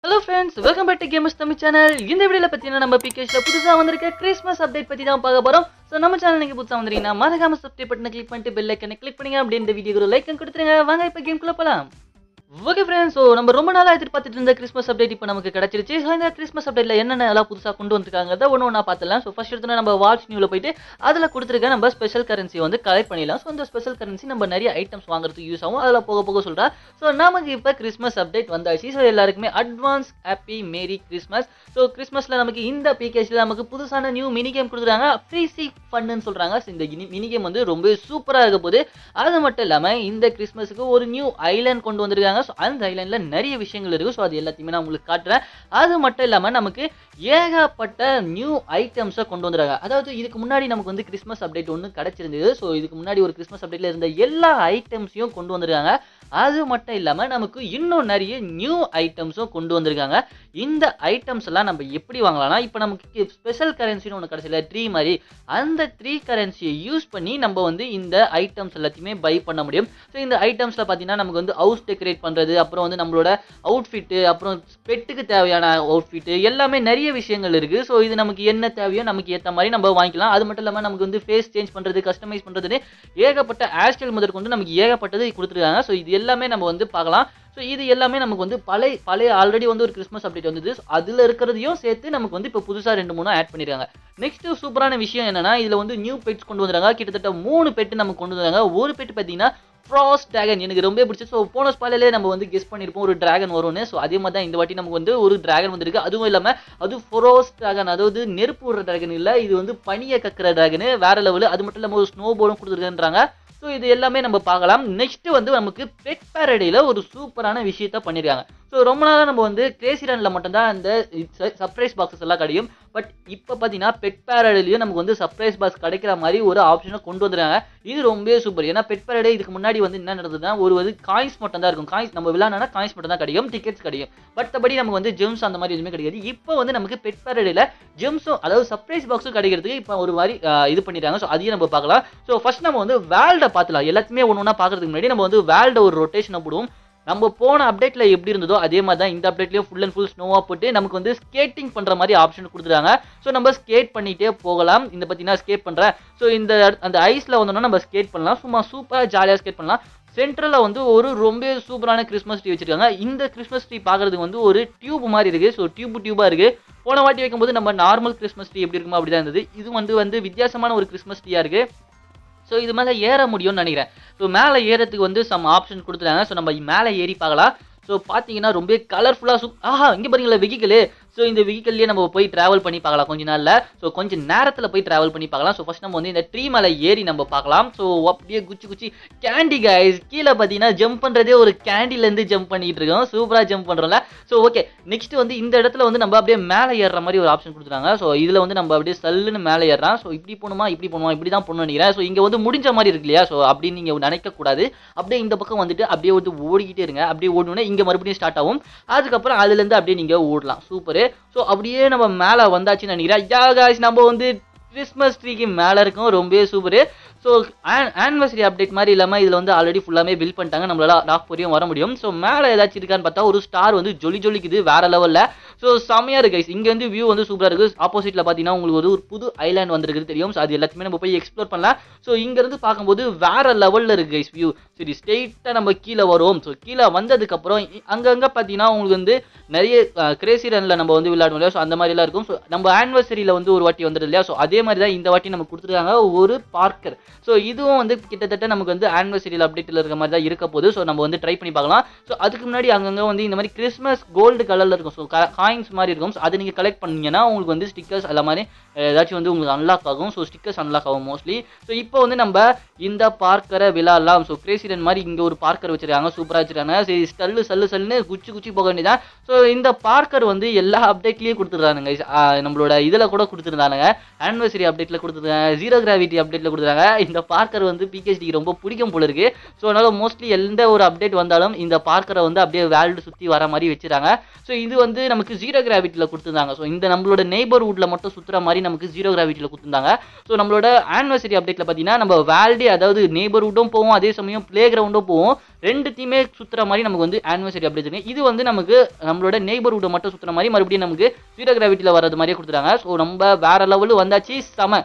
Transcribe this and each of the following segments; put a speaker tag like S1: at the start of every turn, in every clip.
S1: Hello friends, welcome back to Gamers Tamil channel. இந்த வீடியோல பத்தினா நம்ம PKல புதுசா வந்திருக்க கிறிஸ்மஸ் அப்டேட் பத்தி தான் பார்க்க போறோம். சோ நம்ம சேனல் நீங்க புதுசா வந்தீங்கன்னா மறக்காம சப்ஸ்கிரைப் பட்டனை கிளிக் பண்ணிட்டு பெல் ஐகானை கிளிக் பண்ணுங்க. அப்படியே இந்த வீடியோக்கு ஒரு லைக் கொடுத்துருங்க. வாங்க இப்ப கேம்க்குள்ள போலாம். ஓகே फ्रेंड्स, சோ நம்ம ரொம்ப நாளா எதிர்பார்த்துட்டு இருந்த கிறிஸ்மஸ் அப்டேட் இப்போ நமக்கு கிடைச்சிருச்சு. சோ இந்த கிறிஸ்மஸ் அப்டேட்ல என்னென்ன எல்லாம் புதுசா கொண்டு வந்திருக்காங்கறத ஒவ்வொண்ணா பார்த்தலாம். சோ ஃபர்ஸ்ட் எடுத்தோம்னா நம்ம வாட்ச் நியூல போயிட்டு அதுல கொடுத்திருக்க நம்ம ஸ்பெஷல் கரன்சி வந்து கலெக்ட் பண்ணிடலாம். சோ இந்த ஸ்பெஷல் கரன்சி நம்ம நிறைய ஐட்டம்ஸ் வாங்குறதுக்கு யூஸ் ஆகும். அதெல்லாம் போக போக சொல்றேன். சோ நமக்கு இப்போ கிறிஸ்மஸ் அப்டேட் வந்தாச்சு. சோ எல்லாருக்குமே advance happy merry Christmas. So கிறிஸ்மஸ்ல நமக்கு இந்த பிகேஸ்ல நமக்கு புதுசான நியூ மினி கேம் கொடுத்துறாங்க. ஃப்ரீசி ஃபன்னு சொல்றாங்க. சோ இந்த மினி கேம் வந்து ரொம்ப சூப்பரா இருக்க போகுது. அது மட்டும் இல்லாம இந்த கிறிஸ்மஸ்க்கு ஒரு நியூ ஐலாண்ட் கொண்டு வந்திருக்காங்க. அந்த ஐலாண்ட்ல நிறைய விஷயங்கள் இருக்கு. சோ அது எல்லாத்தையுமே நான் உங்களுக்கு காட்டுறேன். அது மட்டும் இல்லாம நமக்கு ஏகப்பட்ட நியூ ஐட்டம்ஸை கொண்டு வந்துறாங்க. அதாவது இதுக்கு முன்னாடி நமக்கு வந்து கிறிஸ்மஸ் அப்டேட் ஒன்று கிடைச்சிருந்தது. ஸோ இதுக்கு முன்னாடி ஒரு கிறிஸ்மஸ் அப்டேட்ல இருந்த எல்லா ஐட்டம்ஸையும் கொண்டு வந்திருக்காங்க. அது மட்டும் இல்லாம நமக்கு இன்னும் நிறைய நியூ ஐட்டம்ஸும் கொண்டு வந்திருக்காங்க. இந்த ஐட்டம்ஸ் எல்லாம் நம்ம எப்படி வாங்கலாம்னா, இப்போ நமக்கு ஸ்பெஷல் கரன்சின்னு ஒன்று கிடைச்சல ட்ரீ மாதிரி, அந்த ட்ரீ கரன்சியை யூஸ் பண்ணி நம்ம வந்து இந்த ஐட்டம்ஸ் எல்லாத்தையுமே பை பண்ண முடியும். ஸோ இந்த ஐட்டம்ஸ்ல பார்த்தீங்கன்னா நமக்கு வந்து ஹவுஸ் டெக்கரேட் பண்றது, அப்புறம் வந்து நம்மளோட அவுட்ஃபிட்டு, அப்புறம் பெட்டுக்கு தேவையான அவுட்ஃபிட்டு, எல்லாமே நிறைய விஷயங்கள் இருக்கு. ஸோ இது நமக்கு என்ன தேவையோ நமக்கு ஏற்ற மாதிரி நம்ம வாங்கிக்கலாம். அது மட்டும் இல்லாமல் நமக்கு வந்து ஃபேஸ் சேஞ்ச் பண்றது, கஸ்டமைஸ் பண்றதுன்னு ஏகப்பட்ட ஹேர்ஸ்டைல் முதல் கொண்டு நமக்கு ஏகப்பட்டது கொடுத்துருக்காங்க. ஸோ இது எல்லாமே நம்ம வந்து பார்க்கலாம். ஸோ இது எல்லாமே நமக்கு வந்து பழைய ஆல்ரெடி வந்து ஒரு கிறிஸ்மஸ் அப்டேட் வந்தது. அதில் இருக்கிறதையும் சேர்த்து நமக்கு வந்து இப்போ புதுசாக 2-3 ஆட் பண்ணிருக்காங்க. நெக்ஸ்ட் சூப்பரான விஷயம் என்னன்னா, இதில் வந்து நியூ பெட்ஸ் கொண்டு வந்துறாங்க. கிட்டத்தட்ட 3 பெட்டு நமக்கு கொண்டு வந்தாங்க. ஒரு பெட்டு பார்த்தீங்கன்னா ஃப்ராஸ்ட் டிராகன் எனக்கு ரொம்ப பிடிச்சி. ஸோ போன ஸ்பாயிலே நம்ம வந்து கெஸ் பண்ணியிருப்போம் ஒரு டிராகன் வரும்னு. ஸோ அதே மாதிரி தான் இந்த வாட்டி நமக்கு வந்து ஒரு டிராகன் வந்திருக்கு. அதுவும் இல்லாமல் அது ஃப்ராஸ்ட் டிராகன், அதாவது நெருப்பு விடுற டிராகன் இல்லை, இது வந்து பனியை கக்கிற டிராகன், வேற லெவலு. அது மட்டும் இல்லாமல் ஒரு ஸ்னோ போர்டும் கொடுத்துருக்குன்றாங்க. ஸோ இது எல்லாமே நம்ம பார்க்கலாம். நெக்ஸ்ட் வந்து நமக்கு பெட் பேரடையில் ஒரு சூப்பரான விஷயத்த பண்ணியிருக்காங்க. ஸோ ரொம்ப நாளாக நம்ம வந்து கிரேசி ரன்ல மட்டும்தான் அந்த சர்ப்ரைஸ் பாக்ஸஸ் எல்லாம் கிடைக்கும். பட் இப்போ பார்த்தீங்கன்னா பெட் பேரடையிலையும் நமக்கு வந்து சர்ப்ரைஸ் பாக்ஸ் கிடைக்கிற மாதிரி ஒரு ஆப்ஷனை கொண்டு வந்துருக்காங்க. இது ரொம்பவே சூப்பர். ஏன்னா பெட் பேரடை இதுக்கு முன்னாடி வந்து என்ன நடந்ததுன்னா, ஒரு காயின்ஸ் மட்டும் தான் இருக்கும். காயின்ஸ் நம்ம விளையாடனா காயின்ஸ் மட்டும் தான் கிடைக்கும், டிக்கெட்ஸ் கிடைக்கும். மற்றபடி நமக்கு வந்து ஜெம்ஸ் அந்த மாதிரி எதுவுமே கிடைக்காது. இப்போ வந்து நமக்கு பெட் பேரடையில் ஜெம்ஸும், அதாவது சர்ப்ரைஸ் பாக்ஸும் கிடைக்கிறதுக்கு இப்போ ஒரு மாதிரி இது பண்ணிட்டாங்க. ஸோ அதையும் நம்ம பார்க்கலாம். ஸோ ஃபர்ஸ்ட் நம்ம வந்து வேல்டை பார்த்துலாம். எல்லாத்தையுமே ஒன்று ஒன்றா பார்க்கறதுக்கு முன்னாடி நம்ம வந்து வேல்டை ஒரு ரொட்டேஷனை போடுவோம். நம்ம போன அப்டேட்ல எப்படி இருந்ததோ அதே மாதிரி தான் இந்த அப்டேட்லயும் ஃபுல் அண்ட் ஃபுல் ஸ்னோவா போட்டு நமக்கு வந்து ஸ்கேட்டிங் பண்ற மாதிரி ஆப்ஷன் கொடுத்துருக்காங்க. ஸோ நம்ம ஸ்கேட் பண்ணிட்டே போகலாம். இந்த பத்தி நான் ஸ்கேட் பண்றேன். ஸோ இந்த அந்த ஐஸ்ல வந்தோம்னா நம்ம ஸ்கேட் பண்ணலாம். சும்மா சூப்பரா ஜாலியா ஸ்கேட் பண்ணலாம். சென்ட்ரல்ல வந்து ஒரு ரொம்ப சூப்பரான கிறிஸ்மஸ் ட்ரீ வச்சிருக்காங்க. இந்த கிறிஸ்மஸ் ட்ரீ பார்க்கறதுக்கு வந்து ஒரு டியூப் மாதிரி இருக்கு. ஸோ டியூபா இருக்கு. போன வாட்டி வைக்கும்போது நம்ம நார்மல் கிறிஸ்மஸ் ட்ரீ எப்படி இருக்குமோ அப்படிதான் இருந்தது. இது வந்து வித்தியாசமான ஒரு கிறிஸ்மஸ் ட்ரீயா இருக்கு. ஸோ இது மேலே ஏற முடியும்னு நினைக்கிறேன். ஸோ மேலே ஏறதுக்கு வந்து சம் ஆப்ஷன் கொடுத்துட்டாங்க. ஸோ நம்ம மேலே ஏறி பார்க்கலாம். ஸோ பார்த்தீங்கன்னா ரொம்ப கலர்ஃபுல்லாக இங்கே பாருங்களா வெஹிக்கிள். ஸோ இந்த வெஹிக்கிள்லேயே நம்ம போய் ட்ராவல் பண்ணி பார்க்கலாம் கொஞ்ச நாளில். ஸோ கொஞ்சம் நேரத்தில் போய் ட்ராவல் பண்ணி பார்க்கலாம். ஸோ ஃபர்ஸ்ட் நம்ம வந்து இந்த ட்ரீ மேலே ஏறி நம்ம பார்க்கலாம். ஸோ அப்படியே குச்சி கேண்டி கைஸ் கீழே பார்த்தீங்கன்னா ஜம்ப் பண்ணுறதே ஒரு கேண்டிலேருந்து ஜம்ப் பண்ணிட்டு இருக்கோம். சூப்பராக ஜம்ப் பண்ணுறோம்ல. ஸோ ஓகே, நெக்ஸ்ட் வந்து இந்த இடத்துல வந்து நம்ம அப்படியே மேலே ஏறுற மாதிரி ஒரு ஆப்ஷன் கொடுத்துருக்காங்க. ஸோ இதில் வந்து நம்ம அப்படியே சல்லுன்னு மேலே ஏறலாம். ஸோ இப்படி போகணுமா இப்படி தான் போகணும்னு நினைக்கிறேன். ஸோ இங்கே வந்து முடிஞ்ச மாதிரி இருக்கு இல்லையா? ஸோ அப்படின்னு நீங்கள் நினைக்கக்கூடாது. அப்படியே இந்த பக்கம் வந்துட்டு அப்படியே வந்து ஓடிக்கிட்டே இருங்க. அப்படியே ஓடணுன்னா இங்கே மறுபடியும் ஸ்டார்ட் ஆகும். அதுக்கப்புறம் அதுலேருந்து அப்படியே நீங்கள் ஓடலாம். சூப்பரு. ஸோ அப்படியே நம்ம மேலே வந்தாச்சுன்னு நினைக்கிறேன். யா காய்ஸ், நம்ம வந்து கிறிஸ்மஸ் ட்ரீக்கு மேலே இருக்கும். ரொம்பவே சூப்பரு. ஸோ ஆனிவர்சரி அப்டேட் மாதிரி இல்லாமல் இதில் வந்து ஆல்ரெடி ஃபுல்லாமே பில் பண்ணிட்டாங்க. நம்மளால டாக் வரையும் வர முடியும். ஸோ மேலே ஏதாச்சும் இருக்கான்னு பார்த்தா ஒரு ஸ்டார் வந்து ஜொலிக்குது வேற லெவலில். ஸோ செம்மையாக இருக்கு கைஸ். இங்கே வந்து வியூ வந்து சூப்பராக இருக்குது. ஆப்போசிட்டில் பார்த்தீங்கன்னா உங்களுக்கு ஒரு புது ஐலாண்ட் வந்துருக்குது தெரியும். ஸோ அது எல்லாத்தையுமே நம்ம போய் எக்ஸ்ப்ளோர் பண்ணலாம். ஸோ இங்கேருந்து பார்க்கும்போது வேற லெவலில் இருக்கு கைஸ் வியூ. சரி, ஸ்ட்ரெயிட்டாக நம்ம கீழே வரும். ஸோ கீழே வந்ததுக்கப்புறம் அங்கங்கே பார்த்தீங்கன்னா உங்களுக்கு வந்து நிறைய கிரேசி ரன்ல நம்ம வந்து விளையாடுவோம் இல்லையா? ஸோ அந்த மாதிரிலாம் இருக்கும். ஸோ நம்ம ஆனிவர்சரியில் வந்து ஒரு வாட்டி வந்துடுது இல்லையா? ஸோ அதே மாதிரி தான் இந்த வாட்டி நம்ம கொடுத்துருக்காங்க ஒரு பார்க்கர். ஸோ இதுவும் வந்து கிட்டத்தட்ட நமக்கு வந்து ஆனிவர்சரியில் அப்டேட்டில் இருக்க மாதிரி தான் இருக்க போகுது. ஸோ நம்ம வந்து ட்ரை பண்ணி பார்க்கலாம். ஸோ அதுக்கு முன்னாடி அங்கங்கே வந்து இந்த மாதிரி கிறிஸ்மஸ் கோல்டு கலரில் இருக்கும். ஸோ காயின்ஸ் மாதிரி இருக்கும். ஸோ அதை நீங்கள் கலெக்ட் பண்ணீங்கன்னா உங்களுக்கு வந்து ஸ்டிக்கர்ஸ் எல்லா மாதிரி ஏதாச்சும் வந்து உங்களுக்கு அன்லாக் ஆகும். ஸோ ஸ்டிக்கர்ஸ் அன்லாக் ஆகும் மோஸ்ட்லி. ஸோ இப்போ வந்து நம்ம இந்த பார்க்கரை விளையாடலாம். ஸோ கிரேசி ரன் மாதிரி இங்கே ஒரு பார்க்கர் வச்சிருக்காங்க. சூப்பராக வச்சிருக்காங்க. சரி, சல்லுன்னு குச்சி போக வேண்டியதான். ஸோ இந்த பார்க்கர் வந்து எல்லா அப்டேட்லேயும் கொடுத்துருக்கானுங்க. நம்மளோட இதில் கூட கொடுத்துருந்தானுங்க. ஆனிவர்சரி அப்டேட்டில் கொடுத்துருக்காங்க, ஜீரோ கிராவிட்டி அப்டேட்டில் கொடுத்துருக்காங்க. இந்த பார்க்கர் வந்து பிகேஸ்டிக்கு ரொம்ப பிடிக்கும் போல இருக்கு. ஸோ அதனால மோஸ்ட்லி எந்த ஒரு அப்டேட் வந்தாலும் இந்த பார்க்கரை வந்து அப்படியே வேல்டு சுற்றி வர மாதிரி வச்சுருக்காங்க. ஸோ இது வந்து நமக்கு ஜீரோ கிராவிட்டியில் கொடுத்துருந்தாங்க. ஸோ இந்த நம்மளோட நெய்பர்ஹுட்டில் மட்டும் சுற்றுற மாதிரி நமக்கு ஜீரோ கிராவிட்டியில் கொடுத்துருந்தாங்க. ஸோ நம்மளோட ஆனிவர்சரி அப்டேட்டில் பார்த்தீங்கன்னா நம்ம வேல்டே அதாவது நெய்பர்ஹுட்டும் போவோம், அதே சமயம் பிளே கிரவுண்டும் போவோம், ரெண்டுத்தையுமே சுற்றுற மாதிரி நமக்கு வந்து ஆனிவர்சரி அப்டேட் இருக்கு. இது வந்து நமக்கு நம்மளோட நெய்பர்ஹுட்டை மட்டும் சுற்றுற மாதிரி மறுபடியும் நமக்கு ஜீரோ கிராவிட்டியில் வர்றது மாதிரியே கொடுத்துட்டாங்க. ஸோ நம்ம வேற லெவலு வந்தாச்சு, செம.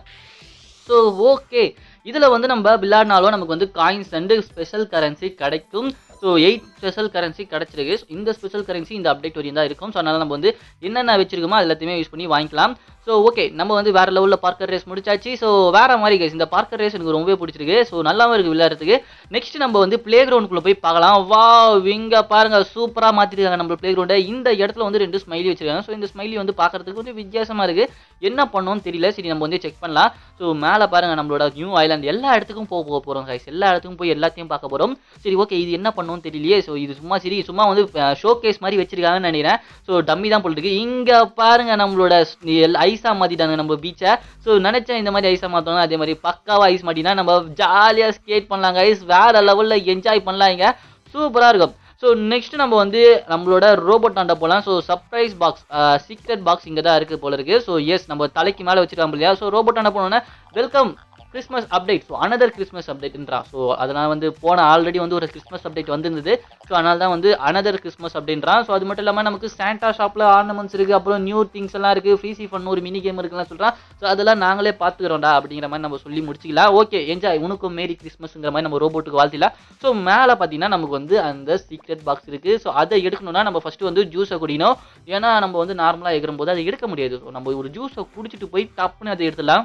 S1: ஸோ ஓகே, இதில் வந்து நம்ம விளையாடினாலும் நமக்கு வந்து காயின்ஸ் அண்டு ஸ்பெஷல் கரன்சி கிடைக்கும். ஸோ 8 ஸ்பெஷல் கரன்சி கிடச்சிருக்கு. இந்த ஸ்பெஷல் கரன்சி இந்த அப்டேட் வரையும் தான் இருக்கும். ஸோ அதனால் நம்ம வந்து என்னென்ன வச்சிருக்கோமோ அது எல்லாத்தையுமே யூஸ் பண்ணி வாங்கிக்கலாம். ஸோ ஓகே, நம்ம வந்து வேறு லெவலில் பார்க்கர் ரேஸ் முடிச்சாச்சு. ஸோ வேறு மாதிரி கைஸ், இந்த பார்க்கர் ரேஸ் எனக்கு ரொம்பவே பிடிச்சிருக்கு. ஸோ நல்லாவும் இருக்குது விளையாடுறதுக்கு. நெக்ஸ்ட் நம்ம வந்து பிளே கிரவுண்டுக்குள்ளே போய் பார்க்கலாம். வா, இங்கே பாருங்கள், சூப்பராக மாற்றிருக்காங்க நம்ம பிளே கிரவுண்டை. இந்த இடத்துல வந்து 2 ஸ்மைலி வச்சிருக்காங்க. ஸோ இந்த ஸ்மைலி வந்து பார்க்குறதுக்கு கொஞ்சம் வித்தியாசமாக இருக்குது. என்ன பண்ணோன்னு தெரியல. சரி, நம்ம வந்து செக் பண்ணலாம். ஸோ மேலே பாருங்கள், நம்மளோட நியூ ஐலாண்ட் எல்லா இடத்துக்கும் போக போகிறோம் கைஸ். எல்லா இடத்துக்கும் போய் எல்லாத்தையும் பார்க்க போகிறோம். சரி ஓகே, இது என்ன பண்ணோன்னு தெரியலையே. ஸோ இது சும்மா வந்து ஷோ கேஸ் மாதிரி வச்சிருக்காங்கன்னு நினைக்கிறேன். ஸோ டம்மி தான் போட்டுருக்கு. இங்கே பாருங்க, நம்மளோட ஐஸா மாத்திட்டாங்க நம்ம பீச்சை. ஸோ நினைச்சேன் இந்த மாதிரி ஐஸா மாற்றணும், அதே மாதிரி பக்காவா ஐஸ் மாட்டினா நம்ம ஜாலியாக ஸ்கேட் பண்ணலாம் கைஸ். வேற லெவலில் என்ஜாய் பண்ணலாம், இங்கே சூப்பராக இருக்கும். ஸோ நெக்ஸ்ட் நம்ம வந்து நம்மளோட ரோபோட் ஆண்ட போகலாம். So surprise box, secret box இங்கே தான் இருக்குது போல இருக்குது. ஸோ எஸ், நம்ம தலைக்கு மேலே வச்சிருக்காங்க இல்லையா. ஸோ ரோபோட் ஆண்ட போனோன்னா welcome Christmas update. So another Christmas அப்டேட்ன்றா. ஸோ அதனால் வந்து ஆல்ரெடி வந்து ஒரு கிறிஸ்மஸ் அப்டேட் வந்துருந்தது. ஸோ அதனால தான் வந்து அனதர் கிறிஸ்மஸ் அப்படின்றான். ஸோ அது மட்டும் இல்லாமல் நமக்கு சாண்டா ஷாப்பில் ஆர்னமெண்ட்ஸ் இருக்குது, அப்புறம் நியூ திங்ஸ் எல்லாம் இருக்குது, ஃப்ரீசி ஃபன் ஒரு மினி கேம் இருக்குலாம் சொல்கிறான். ஸோ அதெல்லாம் நாங்களே பார்த்துக்கிறோம்டா அப்படிங்கிற மாதிரி நம்ம சொல்லி முடிச்சிக்கலாம். ஓகே, என்ஜாய், உனக்கும் மேரி கிறிஸ்மஸ்ங்கிற மாதிரி நம்ம ரோபோட்டுக்கு வாழ்த்திலாம். ஸோ மேலே பார்த்தீங்கன்னா நமக்கு வந்து அந்த சீக்ரெட் பாக்ஸ் இருக்குது. ஸோ அதை எடுக்கணும்னா நம்ம ஃபஸ்ட்டு வந்து ஜூஸை குடிக்கணும். ஏன்னா நம்ம வந்து நார்மலாக எகிரும் போது அதை எடுக்க முடியாது. ஸோ நம்ம ஒரு ஜூஸை குடிச்சிட்டு போய் டப்புன்னு அதை எடுத்துடலாம்.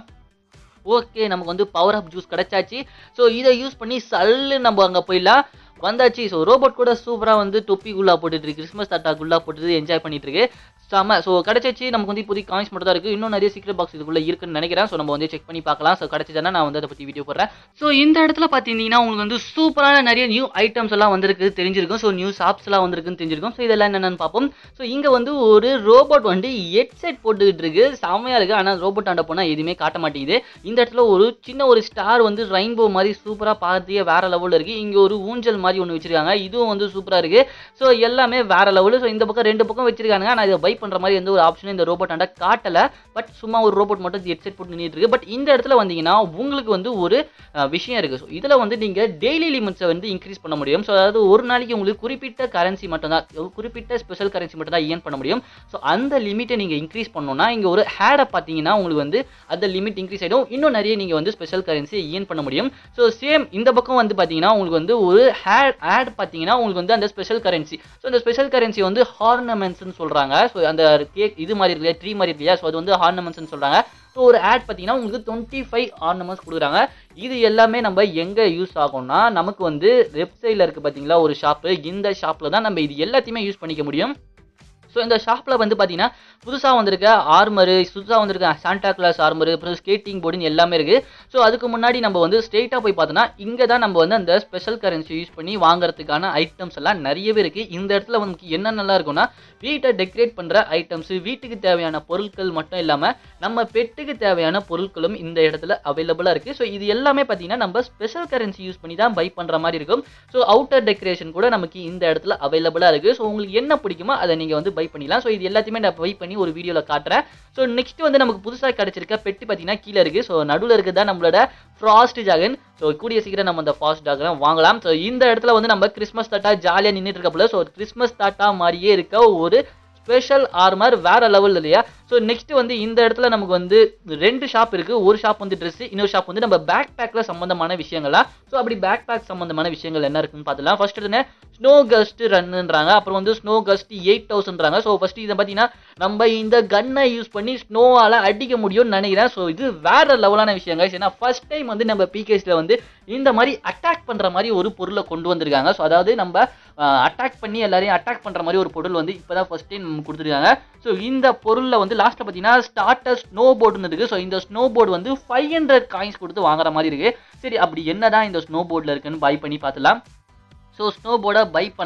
S1: ஓகே, நமக்கு வந்து பவர் அப் ஜூஸ் கிடைச்சாச்சு. ஸோ இதை யூஸ் பண்ணி சல்லு நம்ம அங்கே போயிடலாம். வந்தாச்சு. ஸோ ரோபோட் கூட சூப்பராக வந்து தொப்பிக்குள்ளா போட்டுட்டு இருக்கு, கிறிஸ்மஸ் தாட்டாக்குள்ளா போட்டுட்டு என்ஜாய் பண்ணிட்டு இருக்கு. செம. ஸோ கிடச்சிச்சு. நமக்கு வந்து இப்போதைக்கு காயின்ஸ் மட்டும் தான் இருக்குது. இன்னும் நிறைய சீக்ரெட் பாக்ஸ் இதுக்குள்ளே இருக்குன்னு நினைக்கிறேன். ஸோ நம்ம வந்து செக் பண்ணி பார்க்கலாம். ஸோ கிடச்சிதானே நான் வந்து அதை பற்றி வீடியோ போடுறேன். ஸோ இந்த இடத்துல பார்த்தீங்கன்னா உங்களுக்கு வந்து சூப்பரான நிறைய நியூ ஐட்டம்ஸ் எல்லாம் வந்திருக்கு தெரிஞ்சிருக்கும். ஸோ நியூ ஷாப்ஸ் எல்லாம் வந்திருக்குன்னு தெரிஞ்சிருக்கும். ஸோ இதெல்லாம் என்னென்னு பார்ப்போம். ஸோ இங்கே வந்து ஒரு ரோபோட் வந்து ஹெட்செட் போட்டுக்கிட்டு இருக்கு, செம்மையாக இருக்குது. ஆனால் ரோபோட் ஆண்ட போனால் எதுவுமே காட்ட மாட்டேங்குது. இந்த இடத்துல ஒரு சின்ன ஒரு ஸ்டார் வந்து ரெயின்போ மாதிரி சூப்பராக பார்த்தியே வேற லெவலில் இருக்குது. இங்கே ஒரு ஊஞ்சல் மாதிரி ஒன்று வச்சிருக்காங்க, இதுவும் வந்து சூப்பராக இருக்குது. ஸோ எல்லாமே வேற லெவலு. ஸோ இந்த பக்கம் 2 பக்கம் வச்சிருக்காங்க. ஆனால் இதை பை பண்ணுற மாதிரி எந்த ஒரு ஆப்ஷனும் இந்த ரோபோட் ஆண்ட காட்டலை. பட் சும்மா ஒரு ரோபோட் மட்டும் ஹெட்செட் போட்டு நின்றுட்டு இருக்கு. பட் இந்த இடத்துல வந்தீங்கன்னா உங்களுக்கு வந்து ஒரு விஷயம் இருக்குது. ஸோ இதில் வந்து நீங்கள் டெய்லி லிமிட்ஸை வந்து இன்க்ரீஸ் பண்ண முடியும். ஸோ அதாவது ஒரு நாளைக்கு உங்களுக்கு குறிப்பிட்ட கரன்சி மட்டும்தான், குறிப்பிட்ட ஸ்பெஷல் கரன்சி மட்டும் தான் ஏர்ன் பண்ண முடியும். ஸோ அந்த லிமிட்டை நீங்கள் இன்க்ரீஸ் பண்ணணும்னா இங்கே ஒரு ஹேடை பார்த்தீங்கன்னா உங்களுக்கு வந்து அந்த லிமிட் இன்க்ரீஸ் ஆகிடும். இன்னும் நிறைய நீங்கள் வந்து ஸ்பெஷல் கரன்சி ஏர்ன் பண்ண முடியும். ஸோ சேம் இந்த பக்கம் வந்து பார்த்தீங்கன்னா உங்களுக்கு வந்து ஒரு ஆட் பார்த்தீங்கன்னா உங்களுக்கு வந்து அந்த ஸ்பெஷல் கரன்சி. ஸோ அந்த ஸ்பெஷல் கரன்சி வந்து ஹார்னமெண்ட்ஸ்னு சொல்கிறாங்க. ஸோ அந்த கேக் இது மாதிரி இருக்கு இல்லையா, ட்ரீ மாதிரி இருக்கு இல்லையா. ஸோ அது வந்து ஹார்னமெண்ட்ஸ்னு சொல்கிறாங்க. ஸோ ஒரு ஆட் பார்த்தீங்கன்னா உங்களுக்கு 25 ஆர்னமெண்ட்ஸ் கொடுக்குறாங்க. இது எல்லாமே நம்ம எங்கே யூஸ் ஆகும்னா நமக்கு வந்து வெப்சைட்டில் இருக்குது பார்த்தீங்களா ஒரு ஷாப்பு. இந்த ஷாப்பில் தான் நம்ம இது எல்லாத்தையுமே யூஸ் பண்ணிக்க முடியும். ஸோ இந்த ஷாப்பில் வந்து பார்த்தீங்கன்னா புதுசாக வந்திருக்க ஆர்மரு, புதுசாக வந்திருக்க சாண்டா கிளாஸ் ஆர்மரு, அப்புறம் ஸ்கேட்டிங் போர்டுன்னு எல்லாமே இருக்குது. ஸோ அதுக்கு முன்னாடி நம்ம வந்து ஸ்ட்ரெயிட்டாக போய் பார்த்தோன்னா இங்கே தான் நம்ம வந்து அந்த ஸ்பெஷல் கரன்சி யூஸ் பண்ணி வாங்குறதுக்கான ஐட்டம்ஸ் எல்லாம் நிறையவே இருக்குது. இந்த இடத்துல வந்து என்னென்னலாம் இருக்குன்னா வீட்டை டெக்கரேட் பண்ணுற ஐட்டம்ஸு, வீட்டுக்கு தேவையான பொருட்கள் மட்டும் இல்லாமல் நம்ம பெட்டுக்கு தேவையான பொருட்களும் இந்த இடத்துல அவைலபிளாக இருக்குது. ஸோ இது எல்லாமே பார்த்தீங்கன்னா நம்ம ஸ்பெஷல் கரன்சி யூஸ் பண்ணி தான் பை பண்ணுற மாதிரி இருக்கும். ஸோ அவுட்டர் டெக்கரேஷன் கூட நமக்கு இந்த இடத்துல அவைலபிளாக இருக்குது. ஸோ உங்களுக்கு என்ன பிடிக்குமோ அதை நீங்கள் வந்து பை பண்ணிடலாம். ஸோ இது எல்லாத்தையுமே நான் பை பண்ணி ஒரு வீடியோவில் காட்டுறேன். ஸோ நெக்ஸ்ட் வந்து நமக்கு புதுசாக கிடைச்சிருக்க பெட்டு பார்த்தீங்கன்னா கீழே இருக்குது. ஸோ நடுவில் இருக்குது தான் நம்மளோட ஃப்ராஸ்ட் ஜாகன். ஸோ கூடிய சீக்கிரம் நம்ம அந்த ஃபாஸ்ட் ஜாகன் வாங்கலாம். ஸோ இந்த இடத்துல வந்து நம்ம கிறிஸ்மஸ் தாட்டா ஜாலியாக நின்றுட்டு இருக்கப்பல ஸோ கிறிஸ்மஸ் தாட்டா மாதிரியே இருக்க ஒரு ஸ்பெஷல் ஆர்மர் வேற லெவல் இல்லையா. ஸோ நெக்ஸ்ட் வந்து இந்த இடத்துல நமக்கு வந்து 2 ஷாப் இருக்குது. ஒரு ஷாப் வந்து ட்ரெஸ், இன்னொரு ஷாப் வந்து நம்ம பேக் பேக்கில் சம்மந்தமான விஷயங்கள்லாம். ஸோ அப்படி பேக் பேக் சம்மந்தமான விஷயங்கள் என்ன இருக்குன்னு பார்த்துலாம். ஃபர்ஸ்ட் என்ன ஸ்னோ கஸ்ட் ரன்னுன்றாங்க, அப்புறம் வந்து ஸ்னோ கஸ்ட் 8000ன்றாங்க. ஸோ ஃபர்ஸ்ட் இதை பார்த்தீங்கன்னா நம்ம இந்த கன்னை யூஸ் பண்ணி ஸ்னோவால் அடிக்க முடியும்னு நினைக்கிறேன். ஸோ இது வேற லெவலான விஷயங்க. ஏன்னா ஃபர்ஸ்ட் டைம் வந்து நம்ம பிகேஸில் வந்து இந்த மாதிரி அட்டாக் பண்ணுற மாதிரி ஒரு பொருளை கொண்டு வந்திருக்காங்க. ஸோ அதாவது நம்ம அட்டாக் பண்ணி எல்லாரையும் அட்டாக் பண்ணுற மாதிரி ஒரு பொருள் வந்து இப்போ தான் ஃபர்ஸ்ட் டைம் கொடுத்துருக்காங்க. ஸோ இந்த பொருளில் வந்து லாஸ்ட்டில் பார்த்தீங்கன்னா ஸ்டார்டர் ஸ்னோ போர்டுன்னு இருக்குது. ஸோ இந்த ஸ்னோ போர்டு வந்து 500 காயின்ஸ் கொடுத்து வாங்குற மாதிரி இருக்குது. சரி, அப்படி என்ன தான் இந்த ஸ்னோ போர்டில் இருக்குன்னு பை பண்ணி பார்த்துலாம். ஸோ ஸ்னோ போர்டை பை பண்ணலாம்.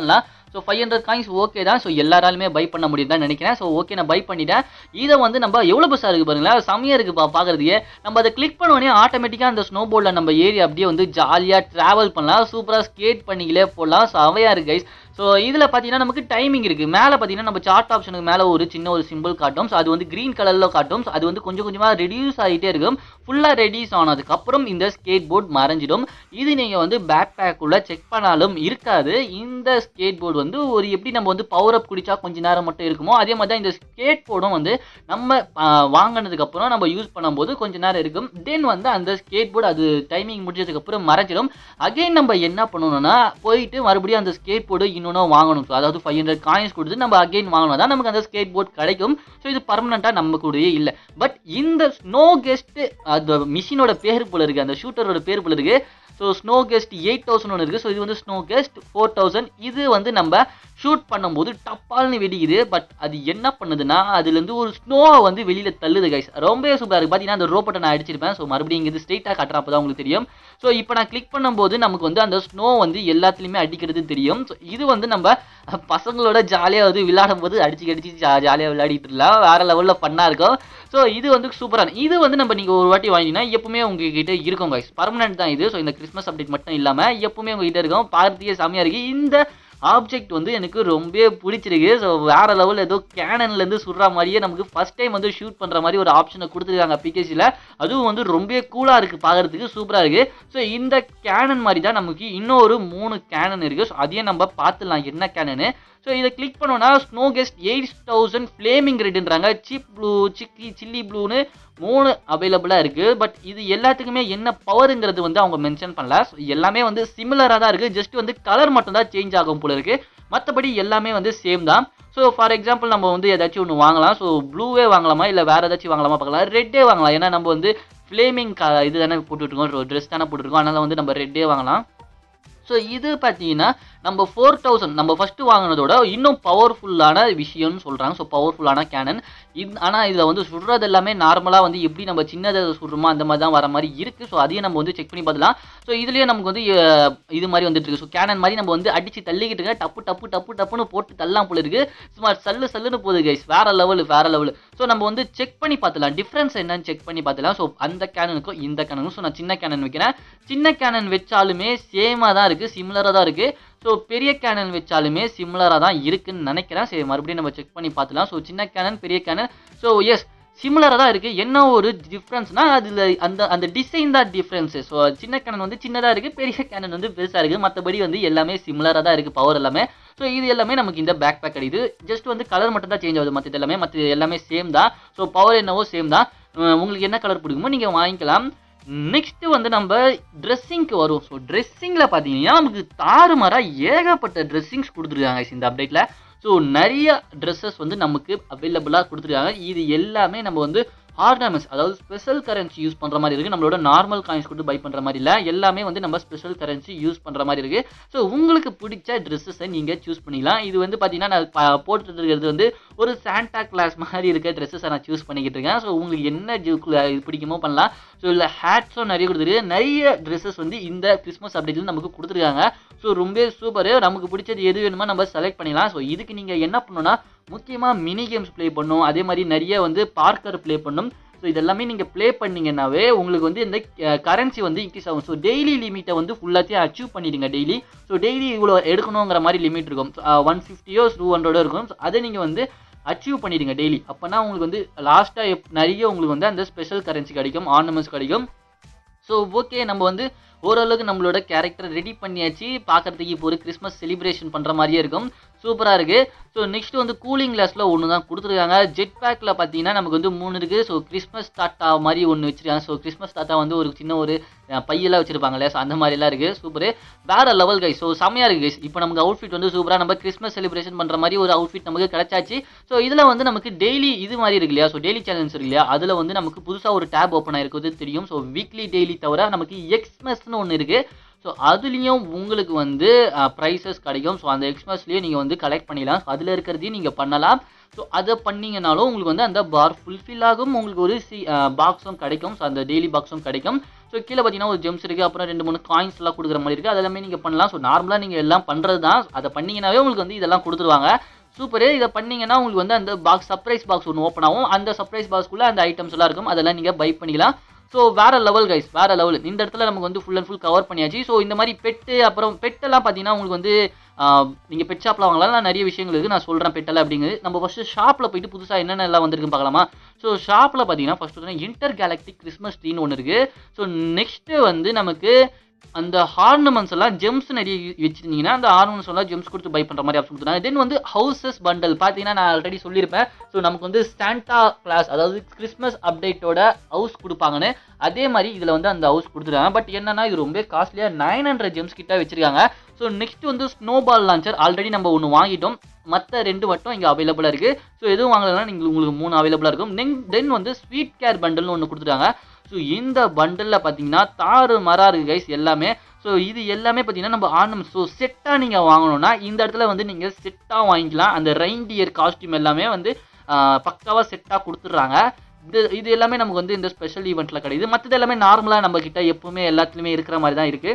S1: ஸோ 500 காயின்ஸ் ஓகே தான். ஸோ எல்லாராலுமே பை பண்ண முடியும் தான் நினைக்கிறேன். ஸோ ஓகே நான் பை பண்ணிட்டேன். இதை வந்து நம்ம எவ்வளோ பெருசாக இருக்குது பாருங்களேன், செம்மையாக இருக்குது பார்க்குறதுக்கே. நம்ம அதை கிளிக் பண்ணோடனே ஆட்டோமேட்டிக்காக அந்த ஸ்னோ போர்டில் நம்ம ஏறி அப்படியே வந்து ஜாலியாக ட்ராவல் பண்ணலாம், சூப்பராக ஸ்கேட் பண்ணிக்கிலே போடலாம். செமையாக இருக்குது கைஸ். ஸோ இதில் பார்த்தீங்கன்னா நமக்கு டைமிங் இருக்குது. மேலே பார்த்தீங்கன்னா நம்ம சார்ட் ஆப்ஷனுக்கு மேலே ஒரு சின்ன ஒரு சிம்பிள் காட்டும். ஸோ அது வந்து க்ரீன் கலரில் காட்டும். ஸோ அது வந்து கொஞ்சம் கொஞ்சமாக ரெடியூஸ் ஆகிட்டே இருக்கும். ஃபுல்லாக ரெடியூஸ் ஆனதுக்கப்புறம் இந்த ஸ்கேட் போர்டு மறைஞ்சிடும். இது நீங்கள் வந்து பேக் பேக்குள்ளே செக் பண்ணாலும் இருக்காது. இந்த ஸ்கேட் போர்டு வந்து ஒரு எப்படி நம்ம வந்து பவர் அப் குடிச்சா கொஞ்ச நேரம் மட்டும் இருக்குமோ அதே மாதிரி தான் இந்த ஸ்கேட் போர்டும் வந்து நம்ம வாங்கினதுக்கப்புறம் நம்ம யூஸ் பண்ணும்போது கொஞ்ச நேரம் இருக்கும். தென் வந்து அந்த ஸ்கேட் போர்டு அது டைமிங் முடிஞ்சதுக்கப்புறம் மறைஞ்சிடும். அகைன் நம்ம என்ன பண்ணணும்னா போயிட்டு மறுபடியும் அந்த ஸ்கேட் போர்டு இன்னொன்று வாங்கணும். ஸோ அதாவது 500 காயின்ஸ் கொடுத்து நம்ம அகைன் வாங்கணும் தான் நமக்கு அந்த ஸ்கேட் போர்டு கிடைக்கும். ஸோ இது பர்மனெண்ட்டாக நம்ம கூடயே இல்லை. பட் இந்த ஸ்னோ கெஸ்ட் அந்த மிஷினோட பேர் போல இருக்குது, அந்த ஷூட்டரோட பேர் போல இருக்குது. ஸோ ஸ்னோ கெஸ்ட் 8000 ஒன்று இருக்குது. ஸோ இது வந்து ஸ்னோ கெஸ்ட் 4000. இது வந்து நம்ம ஷூட் பண்ணும்போது டப்பால்னு வெடிக்குது. பட் அது என்ன பண்ணுதுன்னா அதுலேருந்து ஒரு ஸ்னோவை வந்து வெளியில் தள்ளுது கைஸ். ரொம்பவே சூப்பராக இருக்குது. பார்த்தீங்கன்னா அந்த ரோபோட்டை நான் அடிச்சிருப்பேன். ஸோ மறுபடியும் இங்கே ஸ்ட்ரெயிட்டாக கட்டுறப்ப தான் உங்களுக்கு தெரியும். ஸோ இப்போ நான் கிளிக் பண்ணும்போது நமக்கு வந்து அந்த ஸ்னோ வந்து எல்லாத்துலேயுமே அடிக்கிறது தெரியும். ஸோ இது வந்து நம்ம பசங்களோட ஜாலியாக வந்து விளையாடும் போது அடிச்சு ஜாலியாக விளையாடிட்டு இருக்கலாம். வேறு லெவலில் ஃபன்னாக இருக்கும். ஸோ இது வந்து சூப்பரான இது வந்து நம்ம நீங்கள் ஒரு வாட்டி வாங்கினீங்கன்னா எப்பவுமே உங்ககிட்ட இருக்கும் கைஸ். பர்மனெண்ட் தான் இது. ஸோ இந்த கிறிஸ்மஸ் அப்டேட் மட்டும் இல்லாமல் எப்பவுமே உங்ககிட்ட இருக்கும். பார்த்துக்கே செம்மையாக இருக்குது. இந்த ஆப்ஜெக்ட் வந்து எனக்கு ரொம்ப பிடிச்சிருக்கு. ஸோ வேறு லெவலில் ஏதோ கேனன்லேருந்து சுடுற மாதிரியே நமக்கு ஃபஸ்ட் டைம் வந்து ஷூட் பண்ணுற மாதிரி ஒரு ஆப்ஷனை கொடுத்துருக்காங்க பிகேசியில். அதுவும் வந்து ரொம்ப கூலாக இருக்குது, பார்க்குறதுக்கு சூப்பராக இருக்குது. ஸோ இந்த கேனன் மாதிரி தான் நமக்கு இன்னொரு 3 கேனன் இருக்குது. ஸோ அதையும் நம்ம பார்த்துடலாம் என்ன கேனனு. ஸோ இதை கிளிக் பண்ணோன்னா ஸ்னோ கெஸ்ட் 8000 ஃப்ளேமிங் ரெட்டுன்றாங்க. சிப் ப்ளூ, சில்லி ப்ளூன்னு 3 அவைலபிளாக இருக்குது. பட் இது எல்லாத்துக்குமே என்ன பவருங்கிறது வந்து அவங்க மென்ஷன் பண்ணல. ஸோ எல்லாமே வந்து சிமிலராக தான் இருக்குது. ஜஸ்ட் வந்து கலர் மட்டும் தான் சேஞ்ச் ஆகும் போல இருக்குது. மற்றபடி எல்லாமே வந்து சேம் தான். ஸோ ஃபார் எக்ஸாம்பிள் நம்ம வந்து ஏதாச்சும் ஒன்று வாங்கலாம். ஸோ ப்ளூவே வாங்கலாமா இல்லை வேறு ஏதாச்சும் வாங்கலாமா பார்க்கலாம். ரெட்டே வாங்கலாம். ஏன்னா நம்ம வந்து ஃப்ளேமிங் இது தானே போட்டுட்ருக்கோம், ட்ரெஸ் தானே போட்டுருக்கோம். அதனால் வந்து நம்ம ரெட்டே வாங்கலாம். ஸோ இது பார்த்தீங்கன்னா நம்ம 4000 நம்ம ஃபஸ்ட்டு வாங்கினதோட இன்னும் பவர்ஃபுல்லான விஷயம்னு சொல்கிறாங்க. ஸோ பவர்ஃபுல்லான கேனன் ஆனால் இதில் வந்து சுடுறது எல்லாமே நார்மலாக வந்து எப்படி நம்ம சின்னதை சுடுறோமோ அந்த மாதிரி தான் வர மாதிரி இருக்குது. ஸோ அதையும் நம்ம வந்து செக் பண்ணி பார்த்துலாம். ஸோ இதுலேயே நமக்கு வந்து இது மாதிரி வந்துட்டு இருக்கு. ஸோ கேனன் மாதிரி நம்ம வந்து அடித்து தள்ளிக்கிட்டு இருக்க டப்புன்னு போட்டு தள்ளலாம் போல இருக்குது. சும்மா சல்லுன்னு போகுது கைஸ். வேறு லெவலு. ஸோ நம்ம வந்து செக் பண்ணி பார்த்துலாம், டிஃப்ரென்ஸ் என்னன்னு செக் பண்ணி பார்த்துலாம். ஸோ அந்த கேனனுக்கும் இந்த கேனனுக்கும் ஸோ நான் சின்ன கேனன் வைக்கிறேன். சின்ன கேனன் வச்சாலுமே சேமாக தான் இருக்குது, சிமிலராக தான் இருக்குது. ஸோ பெரிய கேனன் வச்சாலுமே சிமிலராக தான் இருக்குன்னு நினைக்கிறேன். சரி மறுபடியும் நம்ம செக் பண்ணி பார்த்துலாம். ஸோ சின்ன கேனன் பெரிய கேனன் ஸோ எஸ் சிமிலராக தான் இருக்குது. என்ன ஒரு டிஃப்ரென்ஸ்னால் அதில் அந்த டிசைன் தான் டிஃப்ரென்ஸு. ஸோ சின்ன கேனன் வந்து சின்னதாக இருக்குது, பெரிய கேனன் வந்து பெருசாக இருக்குது. மற்றபடி வந்து எல்லாமே சிமிலராக தான் இருக்குது பவர் எல்லாமே. ஸோ இது எல்லாமே நமக்கு இந்த பேக் பேக் கிடையாது. ஜஸ்ட் வந்து கலர் மட்டும் தான் சேஞ்ச் ஆகுது. மற்ற எல்லாமே சேம் தான். ஸோ பவர் என்னவோ சேம் தான். உங்களுக்கு என்ன கலர் பிடிக்குமோ நீங்கள் வாங்கிக்கலாம். நெக்ஸ்ட்டு வந்து நம்ம ட்ரெஸ்ஸிங்க்கு வரும். ஸோ ட்ரெஸ்ஸிங்கில் பார்த்தீங்கன்னா நமக்கு தாறுமாறாக ஏகப்பட்ட ட்ரெஸ்ஸிங்ஸ் கொடுத்துருக்காங்க இந்த அப்டேட்டில். ஸோ நிறைய ட்ரெஸ்ஸஸ் வந்து நமக்கு அவைலபிளாக கொடுத்துருக்காங்க. இது எல்லாமே நம்ம வந்து ஆர்னமெண்ட்ஸ் அதாவது ஸ்பெஷல் கரன்சி யூஸ் பண்ணுற மாதிரி இருக்குது. நம்மளோட நார்மல் காயின்ஸ் கொடுத்து பை பண்ணுற மாதிரி இல்லை. எல்லாமே வந்து நம்ம ஸ்பெஷல் கரன்சி யூஸ் பண்ணுற மாதிரி இருக்குது. ஸோ உங்களுக்கு பிடிச்ச ட்ரெஸ்ஸஸை நீங்கள் சூஸ் பண்ணிக்கலாம். இது வந்து பார்த்தீங்கன்னா நான் போட்டுட்டு இருக்கிறது வந்து ஒரு சாண்டா கிளாஸ் மாதிரி இருக்க ட்ரெஸ்ஸஸை நான் சூஸ் பண்ணிக்கிட்டு இருக்கேன். ஸோ உங்களுக்கு என்ன இது பிடிக்குமோ பண்ணலாம். ஸோ இல்லை ஹேட்ஸும் நிறைய கொடுத்துருக்கு. நிறைய ட்ரெஸ்ஸஸ் வந்து இந்த கிறிஸ்மஸ் அப்டேட்டில் நமக்கு கொடுத்துருக்காங்க. ஸோ ரொம்ப சூப்பர். நமக்கு பிடிச்சது எது வேணுமோ நம்ம செலக்ட் பண்ணிக்கலாம். ஸோ இதுக்கு நீங்கள் என்ன பண்ணணும்னா முக்கியமாக மினி கேம்ஸ் ப்ளே பண்ணணும். அதே மாதிரி நிறைய வந்து பார்க்கர் ப்ளே பண்ணணும். ஸோ இதெல்லாமே நீங்கள் ப்ளே பண்ணிங்கன்னாவே உங்களுக்கு வந்து இந்த கரன்சி வந்து இன்க்ரீஸ் ஆகும். ஸோ டெய்லி லிமிட்டை வந்து ஃபுல்லாத்தையும் அச்சீவ் பண்ணிடுங்க டெய்லி. ஸோ டெய்லி இவ்வளோ எடுக்கணுங்கிற மாதிரி லிமிட் இருக்கும். 150 200 இருக்கும். ஸோ அதை நீங்கள் வந்து அச்சீவ் பண்ணிடுங்க டெய்லி. அப்போனா உங்களுக்கு வந்து லாஸ்ட்டாக நிறைய உங்களுக்கு வந்து அந்த ஸ்பெஷல் கரன்சி கிடைக்கும், ஆர்னமெண்ட்ஸ் கிடைக்கும். ஸோ ஓகே நம்ம வந்து ஓரளவுக்கு நம்மளோட கேரக்டர் ரெடி பண்ணியாச்சு. பார்க்குறதுக்கு இப்போ ஒரு கிறிஸ்மஸ் செலிப்ரேஷன் பண்ணுற மாதிரியே இருக்கும். சூப்பராக இருக்குது. ஸோ நெக்ஸ்ட் வந்து கூலிங் கிளாஸில் ஒன்று தான் கொடுத்துருக்காங்க. ஜெட் பேக்கில் பார்த்தீங்கன்னா நமக்கு வந்து 3 இருக்குது. ஸோ கிறிஸ்மஸ் தாத்தா மாதிரி ஒன்று வச்சுருக்காங்க. ஸோ கிறிஸ்மஸ் தாத்தா வந்து ஒரு சின்ன ஒரு பையெல்லாம் வச்சுருப்பாங்களே. ஸோ அந்த மாதிரிலாம் இருக்குது. சூப்பர் வேறு லெவல் கைஸ். ஸோ செம்மையாக இருக்குது கைஸ். இப்போ நமக்கு அவுட்ஃபிட் வந்து சூப்பராக நம்ம கிறிஸ்மஸ் செலிப்ரேஷன் பண்ணுற மாதிரி ஒரு அவுட்ஃபிட் நமக்கு கிடச்சாச்சு. ஸோ இதில் வந்து நமக்கு டெய்லி இது மாதிரி இருக்கு இல்லையா. ஸோ டெய்லி சேலஞ்ச் இருக்கு இல்லையா. அதில் வந்து நமக்கு புதுசாக ஒரு டேப் ஓப்பன் ஆகிருக்குது தெரியும். ஸோ வீக்லி டெய்லி தவிர நமக்கு எக்ஸ்மஸ்னு ஒன்று இருக்குது. ஸோ அதுலேயும் உங்களுக்கு வந்து ப்ரைஸஸ் கிடைக்கும். ஸோ அந்த எக்ஸ்மஸ்லேயே நீங்கள் வந்து கலெக்ட் பண்ணிடலாம். ஸோ அதில் இருக்கிறதையும் நீங்கள் பண்ணலாம். ஸோ அதை பண்ணிங்கனாலும் உங்களுக்கு வந்து அந்த பார் ஃபுல்ஃபில் ஆகும், உங்களுக்கு ஒரு பாக்ஸும் கிடைக்கும். ஸோ அந்த டெய்லி பாக்ஸும் கிடைக்கும். ஸோ கீழே பார்த்தீங்கன்னா ஒரு ஜெம்ஸ் இருக்குது, அப்புறம் 2-3 காயின்ஸ் எல்லாம் கொடுக்குற மாதிரி இருக்குது. அதெல்லாமே நீங்கள் பண்ணலாம். ஸோ நார்மலாக நீங்கள் எல்லாம் பண்ணுறது தான். அதை பண்ணிங்கனாவே உங்களுக்கு வந்து இதெல்லாம் கொடுத்துருவாங்க. சூப்பரு. இதை பண்ணீங்கன்னா உங்களுக்கு வந்து அந்த பாக்ஸ் சர்ப்ரைஸ் பாக்ஸ் ஒன்று ஓப்பன் ஆகும். அந்த சர்ப்ரைஸ் பாக்ஸ்க்குள்ளே அந்த ஐட்டம்ஸ் எல்லாம் இருக்கும். அதெல்லாம் நீங்கள் பை பண்ணிக்கலாம். ஸோ வேற லெவல் கைஸ், வேற லெவல். இந்த இடத்துல நமக்கு வந்து ஃபுல் அண்ட் ஃபுல் கவர் பண்ணியாச்சு. ஸோ இந்த மாதிரி பெட்டு, அப்புறம் பெட்டெல்லாம் பார்த்தீங்கன்னா உங்களுக்கு வந்து நீங்கள் பெட் ஷாப்பில் வாங்கலாம். நிறைய விஷயங்கள் இருக்குது, நான் சொல்கிறேன் பெட்டெல்லாம் அப்படிங்கிறது. நம்ம ஃபஸ்ட்டு ஷாப்பில் போயிட்டு புதுசாக என்னென்ன எல்லாம் வந்திருக்குன்னு பார்க்கலாமா? ஸோ ஷாப்பில் பார்த்தீங்கன்னா ஃபஸ்ட்டு வந்து இன்டர் கேலக்டிக் கிறிஸ்மஸ் ட்ரீன்னு ஒன்று இருக்குது. ஸோ நெக்ஸ்ட்டு வந்து நமக்கு அந்த ஆர்னமெண்ட்ஸ் எல்லாம் ஜெம்ஸ் நிறைய வச்சிருந்தீங்கன்னா அந்த ஆர்னமெண்ட்ஸ் எல்லாம் ஜெம்ஸ் கொடுத்து பை பண்ணுற மாதிரி ஆப்ஷன் கொடுத்துருக்காங்க. தென் வந்து ஹவுசஸ் பண்டல் பார்த்தீங்கன்னா நான் ஆல்ரெடி சொல்லியிருப்பேன். ஸோ நமக்கு வந்து சாண்டா கிளாஸ், அதாவது கிறிஸ்மஸ் அப்டேட்டோட ஹவுஸ் கொடுப்பாங்கன்னு, அதே மாதிரி இதில் வந்து அந்த ஹவுஸ் கொடுத்துருக்காங்க. பட் என்னன்னா இது ரொம்ப காஸ்ட்லியாக 900 ஜெம்ஸ் கிட்ட வச்சிருக்காங்க. ஸோ நெக்ஸ்ட் வந்து ஸ்னோபால் லான்ச்சர் ஆல்ரெடி நம்ம ஒன்று வாங்கிட்டோம், மற்ற 2 மட்டும் இங்கே அவைலபிளாக இருக்குது. ஸோ எதுவும் வாங்கலைன்னா உங்களுக்கு 3 அவைலபிளாக இருக்கும். தென் வந்து ஸ்வீட் கேர் பண்டல்னு ஒன்று கொடுத்துருக்காங்க. ஸோ இந்த பண்டலில் பார்த்தீங்கன்னா தாறு மரா இருக்குது கைஸ் எல்லாமே. ஸோ இது எல்லாமே பார்த்தீங்கன்னா நம்ம ஆர்னமெண்ட்ஸ். ஸோ செட்டாக நீங்கள் வாங்கணும்னா இந்த இடத்துல வந்து நீங்கள் செட்டாக வாங்கிக்கலாம். அந்த ரெயின்டியர் காஸ்டியூம் எல்லாமே வந்து பக்காவாக செட்டாக கொடுத்துட்றாங்க. இது எல்லாமே நமக்கு வந்து இந்த ஸ்பெஷல் ஈவெண்ட்டில் கிடையாது. மற்றது எல்லாமே நார்மலாக நம்ம கிட்ட எப்பவுமே எல்லாத்துலேயுமே இருக்கிற மாதிரி தான் இருக்குது.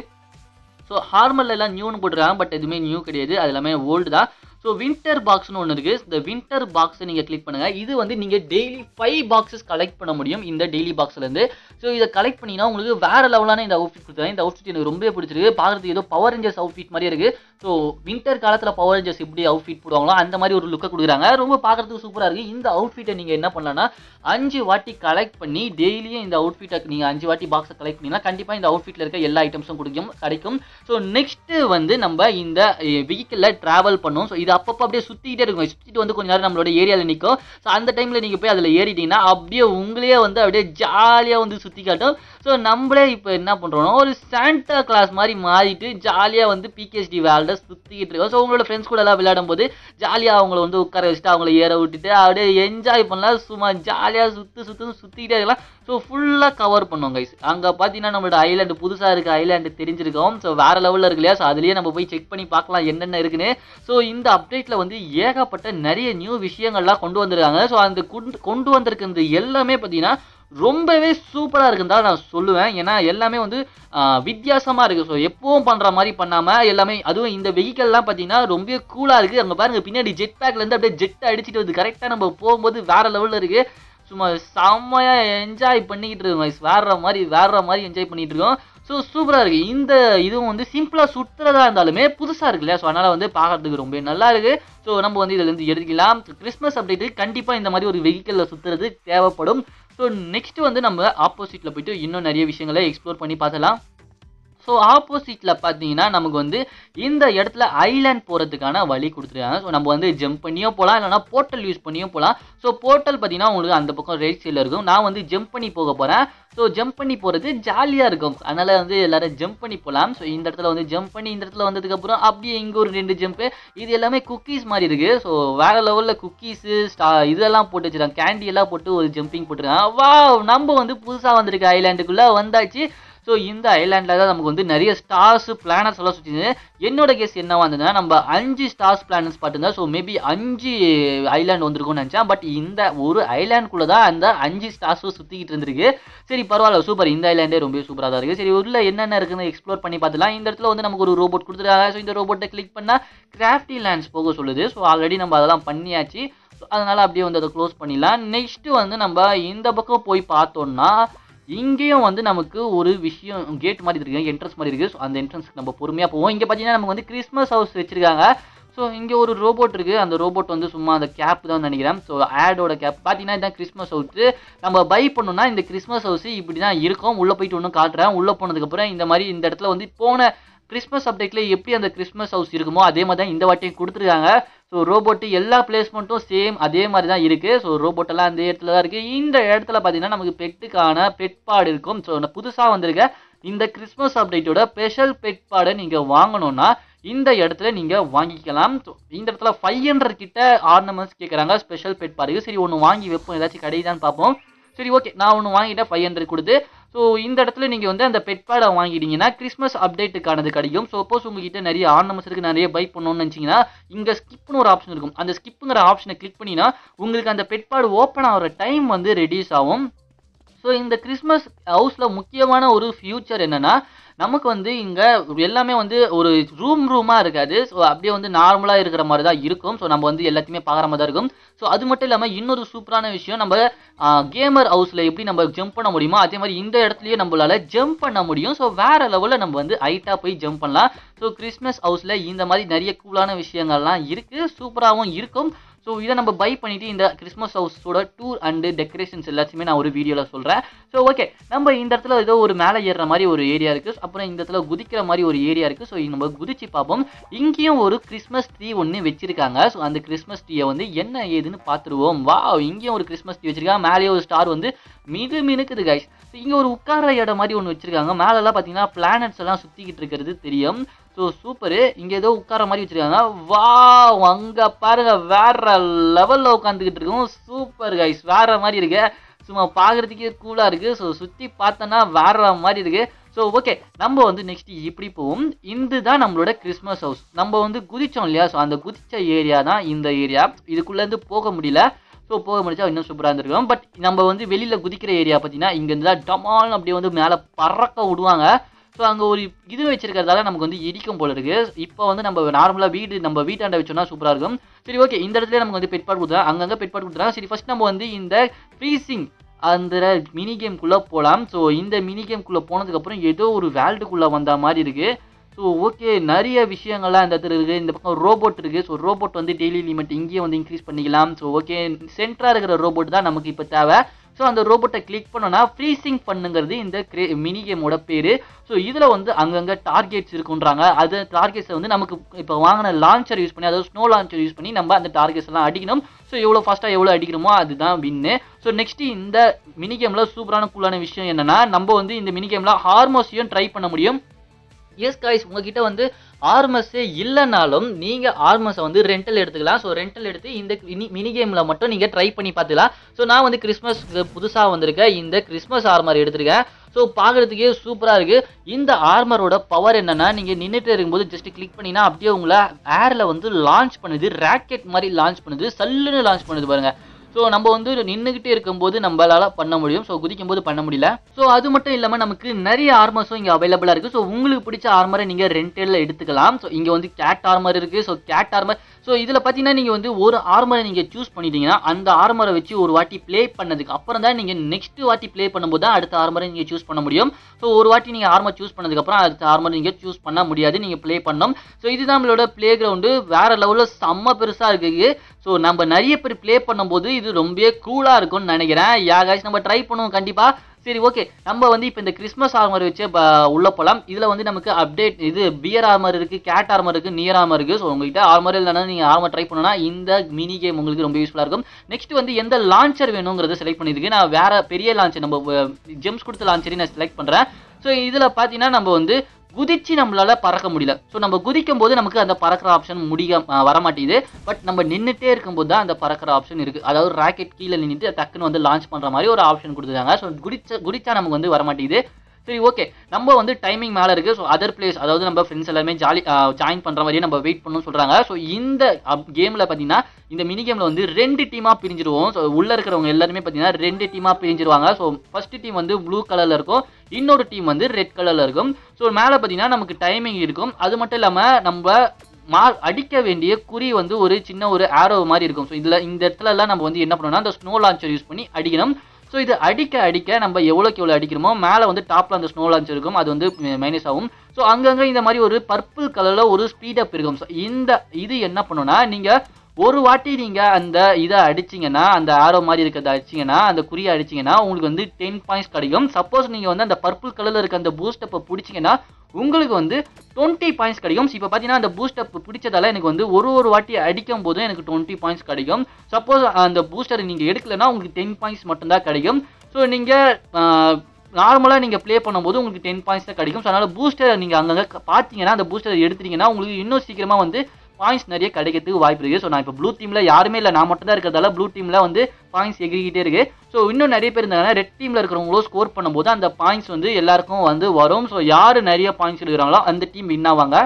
S1: ஸோ ஹார்மல் எல்லாம் நியூன்னு போட்டுருக்காங்க, பட் எதுவுமே நியூ கிடையாது, அது எல்லாமே ஓல்டு தான். ஸோ வின்டர் பாக்ஸ்னு ஒன்று இருக்குது. இந்த வின்டர் பாக்ஸை நீங்கள் கிளிக் பண்ணுங்கள். இது வந்து நீங்கள் டெய்லி 5 பாக்ஸஸ் கலெக்ட் பண்ண முடியும் இந்த டெய்லி பாக்ஸ்லேருந்து. ஸோ இதை கலெக்ட் பண்ணிங்கன்னா உங்களுக்கு வேறு லெவலான இந்த அவுட்ஃபிட் கொடுத்தாங்க. இந்த அவுட்ஃபிட் எனக்கு ரொம்ப பிடிச்சிருக்கு. பார்க்குறதுக்கு ஏதோ பவர் ரேஞ்சர்ஸ் அவுட்ஃபிட் மாதிரியே இருக்குது. ஸோ வின்டர் காலத்தில் பவர் ரேஞ்சர்ஸ் எப்படி அவுட்ஃபிட் போடுவாங்களோ அந்த மாதிரி ஒரு லுக்கை கொடுக்குறாங்க. ரொம்ப பார்க்குறதுக்கு சூப்பராக இருக்குது. இந்த அவுட்ஃபிட்டை நீங்கள் என்ன பண்ணலாம்னா 5 வாட்டி கலெக்ட் பண்ணி டெய்லியும் இந்த அவுட்ஃபிட்டை நீங்கள் 5 வாட்டி பாக்ஸை கலெக்ட் பண்ணிங்கன்னா கண்டிப்பாக இந்த அவுட்ஃபிட்டில் இருக்க எல்லா ஐட்டம்ஸும் கிடைக்கும். ஸோ நெக்ஸ்ட்டு வந்து நம்ம இந்த வெஹிக்கிளில் ட்ராவல் பண்ணோம். ஸோ இது அப்பப்போ அப்படியே சுற்றிக்கிட்டே இருக்கும். சுற்றிட்டு வந்து கொஞ்சம் நேரம் நம்மளோட ஏரியாவில் நிற்கும். ஸோ அந்த டைமில் நீங்கள் போய் அதில் ஏறிட்டீங்கன்னா அப்படியே உங்களையே வந்து அப்படியே ஜாலியாக வந்து சுற்றி காட்டும். ஸோ நம்மளே இப்போ என்ன பண்ணுறோம்னா ஒரு சாண்டா கிளாஸ் மாதிரி மாறிட்டு ஜாலியாக வந்து பிகேஎஸ்டி வேர்ல்டை சுற்றிக்கிட்டு இருக்கோம். ஸோ உங்களோட ஃப்ரெண்ட்ஸ் கூட எல்லாம் விளையாடும் போது ஜாலியாக அவங்கள வந்து உட்கார வச்சுட்டு அவங்கள ஏற விட்டுட்டு அப்படியே என்ஜாய் பண்ணலாம். சும்மா ஜாலியாக சுற்றிக்கிட்டே இருக்கலாம். ஸோ ஃபுல்லாக கவர் பண்ணுவோம் கைஸ். அங்கே பார்த்தீங்கன்னா நம்மளோட ஐலாண்டு புதுசாக இருக்க ஐலாண்டு தெரிஞ்சிருக்கோம். ஸோ வேறு லெவலில் இருக்கு இல்லையா? ஸோ அதுலேயே நம்ம போய் செக் பண்ணி பார்க்கலாம் என்னென்ன இருக்குன்னு. ஸோ இந்த அப்டேட்டில் வந்து ஏகப்பட்ட நிறைய நியூ விஷயங்கள்லாம் கொண்டு வந்திருக்காங்க. ஸோ அந்த கொண்டு வந்திருக்கிறது எல்லாமே பார்த்தீங்கன்னா ரொம்பவே சூப்பராக இருக்குன்னு தான் நான் சொல்லுவேன். ஏன்னா எல்லாமே வந்து வித்தியாசமாக இருக்குது. ஸோ எப்பவும் பண்ணுற மாதிரி பண்ணாமல் எல்லாமே, அதுவும் இந்த வெஹிக்கல்லாம் பார்த்தீங்கன்னா ரொம்ப கூலாக இருக்குது. அங்கே பாருங்கள் பின்னாடி ஜெட் பேக்லேருந்து அப்படியே ஜெட்டை அடிச்சுட்டு வந்து கரெக்டாக நம்ம போகும்போது வேறு லெவலில் இருக்குது. சும்மா செம்மையாக என்ஜாய் பண்ணிக்கிட்டு இருக்கோம். வேற மாதிரி என்ஜாய் பண்ணிகிட்டு இருக்கோம். ஸோ சூப்பராக இருக்குது. இந்த இதுவும் வந்து சிம்பிளாக சுற்றுறதா இருந்தாலுமே புதுசாக இருக்கு இல்லையா? ஸோ அதனால் வந்து பார்க்குறதுக்கு ரொம்ப நல்லா இருக்குது. ஸோ நம்ம வந்து இதிலேருந்து எடுத்துக்கலாம். கிறிஸ்மஸ் அப்டேட்டுக்கு கண்டிப்பாக இந்த மாதிரி ஒரு வெஹிக்கிளில் சுற்றுறது தேவைப்படும். ஸோ நெக்ஸ்ட் வந்து நம்ம ஆப்போசிட்டில் போயிட்டு இன்னும் நிறைய விஷயங்களை எக்ஸ்ப்ளோர் பண்ணி பார்த்தலாம். ஸோ ஆப்போசிட்டில் பார்த்தீங்கன்னா நமக்கு வந்து இந்த இடத்துல ஐலாண்ட் போகிறதுக்கான வழி கொடுத்துருக்காங்க. ஸோ நம்ம வந்து ஜம்ப் பண்ணியும் போகலாம், இல்லைனா போர்ட்டல் யூஸ் பண்ணியும் போகலாம். ஸோ போர்ட்டல் பார்த்தீங்கன்னா உங்களுக்கு அந்த பக்கம் ரைட் சைடில் இருக்கும். நான் வந்து ஜம்ப் பண்ணி போக போகிறேன். ஸோ ஜம்ப் பண்ணி போகிறது ஜாலியாக இருக்கும். அதனால் வந்து எல்லோரும் ஜம்ப் பண்ணி போகலாம். ஸோ இந்த இடத்துல வந்து ஜம்ப் பண்ணி இந்த இடத்துல வந்ததுக்கப்புறம் அப்படியே இங்கே ஒரு 2 ஜம்ப்பு. இது எல்லாமே குக்கீஸ் மாதிரி இருக்குது. ஸோ வேறு லெவலில் குக்கீஸு இதெல்லாம் போட்டு வச்சுருக்காங்க. கேண்டி எல்லாம் போட்டு ஒரு ஜம்பிங் போட்டுருக்காங்க. வா, நம்ம வந்து புதுசாக வந்திருக்க ஐலாண்டுக்குள்ளே வந்தாச்சு. ஸோ இந்த ஐலாண்டில் தான் நமக்கு வந்து நிறைய ஸ்டார்ஸ் பிளானட்ஸ் எல்லாம் சுற்றிது. என்னோட கேஸ் என்னவா இருந்ததுன்னா நம்ம 5 ஸ்டார்ஸ் பிளானட்ஸ் பார்த்துருந்தேன். ஸோ மேபி 5 ஐலாண்ட் வந்திருக்கும்னு நினச்சேன். பட் இந்த ஒரு ஐலாண்டுக்குள்ளே தான் அந்த 5 ஸ்டார்ஸும் சுற்றிக்கிட்டு இருந்திருக்கு. சரி பரவாயில்ல, சூப்பர். இந்த ஐலாண்டே ரொம்ப சூப்பராக தான் இருக்குது. சரி உள்ள என்னென்ன இருக்குன்னு எக்ஸ்ப்ளோர் பண்ணி பார்த்துலாம். இந்த இடத்துல வந்து நமக்கு ஒரு ரோபோட் கொடுத்துருக்காங்க. ஸோ இந்த ரோபோட்டை கிளிக் பண்ணால் கிராஃப்டி லேண்ட்ஸ் போக சொல்லுது. ஸோ ஆல்ரெடி நம்ம அதெல்லாம் பண்ணியாச்சு. ஸோ அதனால் அப்படியே வந்து அதை க்ளோஸ் பண்ணிடலாம். நெக்ஸ்ட்டு வந்து நம்ம இந்த பக்கம் போய் பார்த்தோம்னா இங்கேயும் வந்து நமக்கு ஒரு விஷயம் கேட் மாதிரி இருக்குது, என்ட்ரன்ஸ் மாதிரி இருக்குது. ஸோ அந்த என்ட்ரன்ஸ்க்கு நம்ம பொறுமையாக போவோம். இங்கே பார்த்தீங்கன்னா நமக்கு வந்து கிறிஸ்மஸ் ஹவுஸ் வச்சுருக்காங்க. ஸோ இங்கே ஒரு ரோபோட் இருக்குது. அந்த ரோபோட் வந்து சும்மா அந்த கேப் தான் நினைக்கிறேன். ஸோ ஆடோட கேப் பார்த்தீங்கன்னா இதான் கிறிஸ்மஸ் ஹவுஸு. நம்ம பை பண்ணோம்னா இந்த கிறிஸ்மஸ் ஹவுஸு இப்படி தான் இருக்கும். உள்ளே போயிட்டு ஒன்றும் காட்டுறேன். உள்ளே போனதுக்கப்புறம் இந்த மாதிரி இந்த இடத்துல வந்து போன கிறிஸ்மஸ் அப்டேட்டில் எப்படி அந்த கிறிஸ்மஸ் ஹவுஸ் இருக்குமோ அதே மாதிரி தான் இந்த வாட்டியும் கொடுத்துருக்காங்க. ஸோ ரோபோட்டு எல்லா பிளேஸ்மெண்ட்டும் சேம் அதே மாதிரி தான் இருக்குது. ஸோ ரோபோட்டெல்லாம் அந்த இடத்துல தான் இருக்குது. இந்த இடத்துல பார்த்தீங்கன்னா நமக்கு பெட்டுக்கான பெட் பாடு இருக்கும். ஸோ புதுசாக வந்திருக்க இந்த கிறிஸ்மஸ் அப்டேட்டோட ஸ்பெஷல் பெட் பாடை நீங்கள் வாங்கணும்னா இந்த இடத்துல நீங்கள் வாங்கிக்கலாம். ஸோ இந்த இடத்துல 500 கிட்ட ஆர்னமெண்ட்ஸ் கேட்குறாங்க ஸ்பெஷல் பெட் பாருக்கு. சரி ஒன்று வாங்கி வைப்போம், ஏதாச்சும் கிடையாதான்னு பார்ப்போம். சரி ஓகே, நான் ஒன்று வாங்கிட்டேன் 500 கொடுத்து. ஸோ இந்த இடத்துல நீங்கள் வந்து அந்த பெட் பேடை வாங்கிட்டீங்கன்னா கிறிஸ்மஸ் அப்டேட்டுக்கானது கிடைக்கும். சப்போஸ் உங்ககிட்ட நிறைய ஆர்னமெண்ட்ஸ் இருக்குது, நிறைய பை பண்ணணும்னு நினச்சிங்கன்னா இங்கே ஸ்கிப்னு ஒரு ஆப்ஷன் இருக்கும். அந்த ஸ்கிப்புங்கிற ஆப்ஷனை கிளிக் பண்ணினா உங்களுக்கு அந்த பெட் பேட் ஓப்பன் ஆகிற டைம் வந்து ரெடியூஸ் ஆகும். ஸோ இந்த கிறிஸ்மஸ் ஹவுஸில் முக்கியமான ஒரு ஃபியூச்சர் என்னென்னா, நமக்கு வந்து இங்கே எல்லாமே வந்து ஒரு ரூமாக இருக்காது. ஸோ அப்படியே வந்து நார்மலாக இருக்கிற மாதிரி தான் இருக்கும். ஸோ நம்ம வந்து எல்லாத்தையுமே பார்க்குற மாதிரி தான் இருக்கும். ஸோ அது மட்டும் இல்லாமல் இன்னொரு சூப்பரான விஷயம், நம்ம கேமர் ஹவுஸில் எப்படி நம்ம ஜம்ப் பண்ண முடியுமோ அதே மாதிரி இந்த இடத்துலையே நம்மளால் ஜம்ப் பண்ண முடியும். ஸோ வேறு லெவலில் நம்ம வந்து ஹைட்டாக போய் ஜம்ப் பண்ணலாம். ஸோ கிறிஸ்மஸ் ஹவுஸில் இந்த மாதிரி நிறைய கூலான விஷயங்கள்லாம் இருக்குது, சூப்பராகவும் இருக்கும். ஸோ இதை நம்ம பை பண்ணிவிட்டு இந்த கிறிஸ்மஸ் ஹவுஸோட டூர் அண்டு டெக்கரேஷன்ஸ் எல்லாத்தையுமே நான் ஒரு வீடியோவில் சொல்கிறேன். ஸோ ஓகே, நம்ம இந்த இடத்துல ஏதோ ஒரு மேலே ஏறுற மாதிரி ஒரு ஏரியா இருக்குது, அப்புறம் இந்த இடத்துல குதிக்கிற மாதிரி ஒரு ஏரியா இருக்குது. ஸோ நம்ம குதிச்சு பார்ப்போம். இங்கேயும் ஒரு கிறிஸ்மஸ் ட்ரீ ஒன்று வச்சிருக்காங்க. ஸோ அந்த கிறிஸ்மஸ் ட்ரீயை வந்து என்ன ஏதுன்னு பார்த்துருவோம். வா, இங்கேயும் ஒரு கிறிஸ்மஸ் ட்ரீ வச்சிருக்காங்க. மேலேயே ஒரு ஸ்டார் வந்து மினுக்குது கைஸ். ஸோ இங்கே ஒரு உட்கார இடம் மாதிரி ஒன்று வச்சிருக்காங்க. மேலெல்லாம் பார்த்தீங்கன்னா பிளானட்ஸ் எல்லாம் சுற்றிக்கிட்டு இருக்கிறது தெரியும். ஸோ சூப்பரு, இங்கே ஏதோ உட்கார மாதிரி வச்சுருக்காங்க. வா, அங்கே பாருங்க, வேற லெவலில் உட்காந்துக்கிட்டு இருக்கும். சூப்பர் கைஸ், வேற மாதிரி இருக்கு. சும்மா பார்க்குறதுக்கே கூலாக இருக்குது. ஸோ சுற்றி பார்த்தோன்னா வேற மாதிரி இருக்குது. ஸோ ஓகே, நம்ம வந்து நெக்ஸ்ட் இப்படி போவோம். இதுதான் நம்மளோட கிறிஸ்மஸ் ஹவுஸ். நம்ம வந்து குதிச்சோம் இல்லையா, ஸோ அந்த குதிச்ச ஏரியா தான் இந்த ஏரியா. இதுக்குள்ளேருந்து போக முடியல. ஸோ போக முடிச்சா இன்னும் சூப்பராக இருந்திருக்கும். பட் நம்ம வந்து வெளியில் குதிக்கிற ஏரியா பார்த்தீங்கன்னா இங்கேருந்து தான் டமால்னு அப்படியே வந்து மேலே பறக்க விடுவாங்க. ஸோ அங்கே ஒரு இது வச்சிருக்கிறதால நமக்கு வந்து இடிக்கும் போல இருக்குது. இப்போ வந்து நம்ம நார்மலாக நம்ம வீட்டாண்ட வச்சோம்னா சூப்பராக இருக்கும். சரி ஓகே, இந்த இடத்துல நமக்கு வந்து பெட் பாட் கொடுத்துறாங்க, அங்கங்கே பெட் பாட் கொடுத்துறாங்க. சரி ஃபர்ஸ்ட் நம்ம வந்து இந்த ஃப்ரீசிங் அந்த மினி கேம்குள்ளே போகலாம். ஸோ இந்த மினி கேம்குள்ளே போனதுக்கப்புறம் ஏதோ ஒரு வேர்ல்டுக்குள்ளே வந்த மாதிரி இருக்குது. ஸோ ஓகே, நிறைய விஷயங்கள்லாம் இந்த இடத்துல இருக்குது. இந்த பக்கம் ரோபோட் இருக்குது. ஸோ ரோபோட் வந்து டெய்லி லிமிட் இங்கேயே வந்து இன்க்ரீஸ் பண்ணிக்கலாம். ஸோ ஓகே, சென்டராக இருக்கிற ரோபோட் தான் நமக்கு இப்போ தேவை. ஸோ அந்த ரோபோட்டை கிளிக் பண்ணோன்னா ஃப்ரீசிங் பண்ணுங்கிறது இந்த மினி கேமோட பேர். ஸோ இதில் வந்து அங்கங்கே டார்கெட்ஸ் இருக்குன்றாங்க. அது டார்கெட்ஸை வந்து நமக்கு இப்போ வாங்கின லான்ச்சர் யூஸ் பண்ணி, அதாவது ஸ்னோ லான்ச்சர் யூஸ் பண்ணி நம்ம அந்த டார்கெட்ஸ் எல்லாம் அடிக்கணும். ஸோ எவ்வளோ ஃபாஸ்ட்டாக எவ்வளோ அடிக்கிறோமோ அதுதான் வின்னு. ஸோ நெக்ஸ்ட்டு இந்த மினி கேமில் சூப்பரான கூலான விஷயம் என்னென்னா, நம்ம வந்து இந்த மினி கேமில் ஹார்மோஸையும் ட்ரை பண்ண முடியும். எஸ் காய்ஸ், உங்ககிட்ட வந்து ஆர்மஸே இல்லைனாலும் நீங்கள் ஆர்மஸை வந்து ரெண்டல் எடுத்துக்கலாம். ஸோ ரெண்டல் எடுத்து இந்த மினி கேமில் மட்டும் நீங்கள் ட்ரை பண்ணி பார்த்துக்கலாம். ஸோ நான் வந்து கிறிஸ்மஸ்க்கு புதுசாக வந்திருக்கேன் இந்த கிறிஸ்மஸ் ஆர்மர் எடுத்திருக்கேன். ஸோ பார்க்குறதுக்கே சூப்பராக இருக்குது. இந்த ஆர்மரோட பவர் என்னென்னா, நீங்கள் நின்றுட்டு இருக்கும்போது ஜஸ்ட் கிளிக் பண்ணினா அப்படியே உங்களை ஏரில் வந்து லான்ச் பண்ணுது, ராக்கெட் மாதிரி லான்ச் பண்ணுது, சல்லுன்னு லான்ச் பண்ணுது பாருங்கள். ஸோ நம்ம வந்து நின்றுக்கிட்டே இருக்கும்போது நம்மளால் பண்ண முடியும். ஸோ குதிக்கும் போது பண்ண முடியல. ஸோ அது மட்டும் இல்லாமல் நமக்கு நிறைய ஆர்மர்ஸும் இங்கே அவைலபிளாக இருக்குது. ஸோ உங்களுக்கு பிடிச்ச ஆர்மரை நீங்கள் ரெண்டலில் எடுத்துக்கலாம். ஸோ இங்கே வந்து கேட் ஆர்மர் இருக்குது. ஸோ கேட் ஆர்மர், ஸோ இதில் பார்த்தீங்கன்னா நீங்கள் வந்து ஒரு ஆர்மரை நீங்கள் சூஸ் பண்ணிட்டீங்கன்னா அந்த ஆர்மரை வச்சு ஒரு வாட்டி ப்ளே பண்ணதுக்கு அப்புறம் தான் நீங்கள் நெக்ஸ்ட் வாட்டி ப்ளே பண்ணும்போது தான் அடுத்த ஆர்மரை நீங்கள் சூஸ் பண்ண முடியும். ஸோ ஒரு வாட்டி நீங்கள் ஆர்மர் சூஸ் பண்ணதுக்கப்புறம் அடுத்த ஆர்மர் நீங்கள் சூஸ் பண்ண முடியாது, நீங்கள் ப்ளே பண்ணணும். ஸோ இதுதான் நம்மளோட ப்ளே கிரவுண்டு. வேறு லெவலில் செம்ம பெருசாக இருக்குது. ஸோ நம்ம நிறைய பேர் ப்ளே பண்ணும்போது இது ரொம்ப கூலாக இருக்கும்னு நினைக்கிறேன். யாகாய்ஸ் நம்ம ட்ரை பண்ணுவோம் கண்டிப்பாக. சரி ஓகே, நம்ம வந்து இப்போ இந்த கிறிஸ்மஸ் ஆர்மர் வச்சு உள்ளே போகலாம். இதில் வந்து நமக்கு அப்டேட் இது பியர் ஆர்மர் இருக்குது, கேட் ஆர்மர் இருக்குது, நியர் ஆர்மர் இருக்குது. ஸோ உங்கள்கிட்ட ஆர்மர் இல்லைனா நீங்கள் ஆர்மர் ட்ரை பண்ணணும்னா இந்த மினி கேம் உங்களுக்கு ரொம்ப யூஸ்ஃபுல்லாக இருக்கும். நெக்ஸ்ட் வந்து எந்த லான்ச்சர் வேணுங்கிறத செலக்ட் பண்ணியிருக்கு. நான் வேறு பெரிய லான்ச்சர் நம்ம ஜெம்ஸ் கொடுத்த லான்ச்சரையும் நான் செலக்ட் பண்ணுறேன். ஸோ இதில் பார்த்தீங்கன்னா நம்ம வந்து குதிச்சு நம்மளால பறக்க முடியல. ஸோ நம்ம குதிக்கும் போது நமக்கு அந்த பறக்கிற ஆப்ஷன் வரமாட்டேங்குது. பட் நம்ம நின்றுட்டே இருக்கும்போது தான் அந்த பறக்கிற ஆப்ஷன் இருக்குது. அதாவது ராக்கெட் கீழே நின்றுட்டு டக்குன்னு வந்து லான்ச் பண்ணுற மாதிரி ஒரு ஆப்ஷன் கொடுத்துருக்காங்க. ஸோ குதிச்சா நமக்கு வந்து வரமாட்டேங்குது. சரி ஓகே, நம்ம வந்து டைமிங் மேலே இருக்குது. ஸோ அதர் பிளேஸ், அதாவது நம்ம ஃப்ரெண்ட்ஸ் எல்லாமே ஜாயின் பண்ணுற மாதிரியே நம்ம வெயிட் பண்ணணும்னு சொல்கிறாங்க. ஸோ இந்த கேமில் பார்த்தீங்கன்னா இந்த மினி கேமில் வந்து 2 டீமாக பிரிஞ்சிருவோம். ஸோ உள்ளே இருக்கிறவங்க எல்லாருமே பார்த்தீங்கன்னா 2 டீமாக பிரிஞ்சிருவாங்க. ஸோ ஃபர்ஸ்ட் டீம் வந்து ப்ளூ கலரில் இருக்கும், இன்னொரு டீம் வந்து ரெட் கலரில் இருக்கும். ஸோ மேலே பார்த்தீங்கன்னா நமக்கு டைமிங் இருக்கும். அது மட்டும் இல்லாமல் நம்ம அடிக்க வேண்டிய குறி வந்து ஒரு சின்ன ஒரு ஆரோ மாதிரி இருக்கும். ஸோ இதில் இந்த இடத்துல எல்லாம் நம்ம வந்து என்ன பண்ணணும்னா அந்த ஸ்னோ லான்ச்சர் யூஸ் பண்ணி அடிக்கணும். ஸோ இது அடிக்க நம்ம எவ்வளோக்கு எவ்வளோ அடிக்கிறோமோ மேலே வந்து டாப்பில் அந்த ஸ்னோ லான்ச் இருக்கும், அது வந்து மைனஸ் ஆகும். ஸோ அங்கங்கே இந்த மாதிரி ஒரு பர்பிள் கலரில் ஒரு ஸ்பீடப் இருக்கும். ஸோ இது என்ன பண்ணுன்னா, நீங்கள் ஒரு வாட்டி நீங்கள் அந்த இதை அடிச்சிங்கன்னா, அந்த ஆரோ மாதிரி இருக்கிறத அடிச்சிங்கன்னா, அந்த குறியை அடிச்சிங்கன்னா உங்களுக்கு வந்து 10 பாயிண்ட்ஸ் கிடைக்கும். சப்போஸ் நீங்கள் வந்து அந்த பர்பிள் கலரில் இருக்க அந்த பூஸ்டப்பை பிடிச்சிங்கன்னா உங்களுக்கு வந்து 20 பாயிண்ட்ஸ் கிடைக்கும். இப்போ பார்த்தீங்கன்னா அந்த பூஸ்டப் பிடிச்சதால எனக்கு வந்து ஒரு வாட்டி அடிக்கும் போதும் எனக்கு 20 பாயிண்ட்ஸ் கிடைக்கும். சப்போஸ் அந்த பூஸ்டர் நீங்கள் எடுக்கலைன்னா உங்களுக்கு 10 பாயிண்ட்ஸ் மட்டும்தான் கிடைக்கும். ஸோ நீங்கள் நார்மலாக நீங்கள் ப்ளே பண்ணும்போது உங்களுக்கு 10 பாயிண்ட்ஸ் தான் கிடைக்கும். ஸோ அதனால் பூஸ்டர் நீங்கள் அங்கங்கே பார்த்தீங்கன்னா அந்த பூஸ்டர் எடுத்துட்டீங்கன்னா உங்களுக்கு இன்னும் சீக்கிரமாக வந்து பாயிண்ட்ஸ் நிறைய கிடைக்கிறதுக்கு வாய்ப்பு இருக்குது. ஸோ நான் இப்போ ப்ளூ டீமில் யாருமே இல்லை, நான் மட்டும் தான் இருக்கிறதால ப்ளூ டீமில் வந்து பாயிண்ட்ஸ் எகிரிக்கிட்டே இருக்கு. ஸோ இன்னும் நிறைய பேர் இருந்தாங்கன்னா ரெட் டீமில் இருக்கிறவங்களும் ஸ்கோர் பண்ணும்போது அந்த பாயிண்ட்ஸ் வந்து எல்லாருக்கும் வந்து வரும். ஸோ யார் நிறைய பாயிண்ட்ஸ் எடுக்கிறாங்களோ அந்த டீம் வின் ஆவாங்க.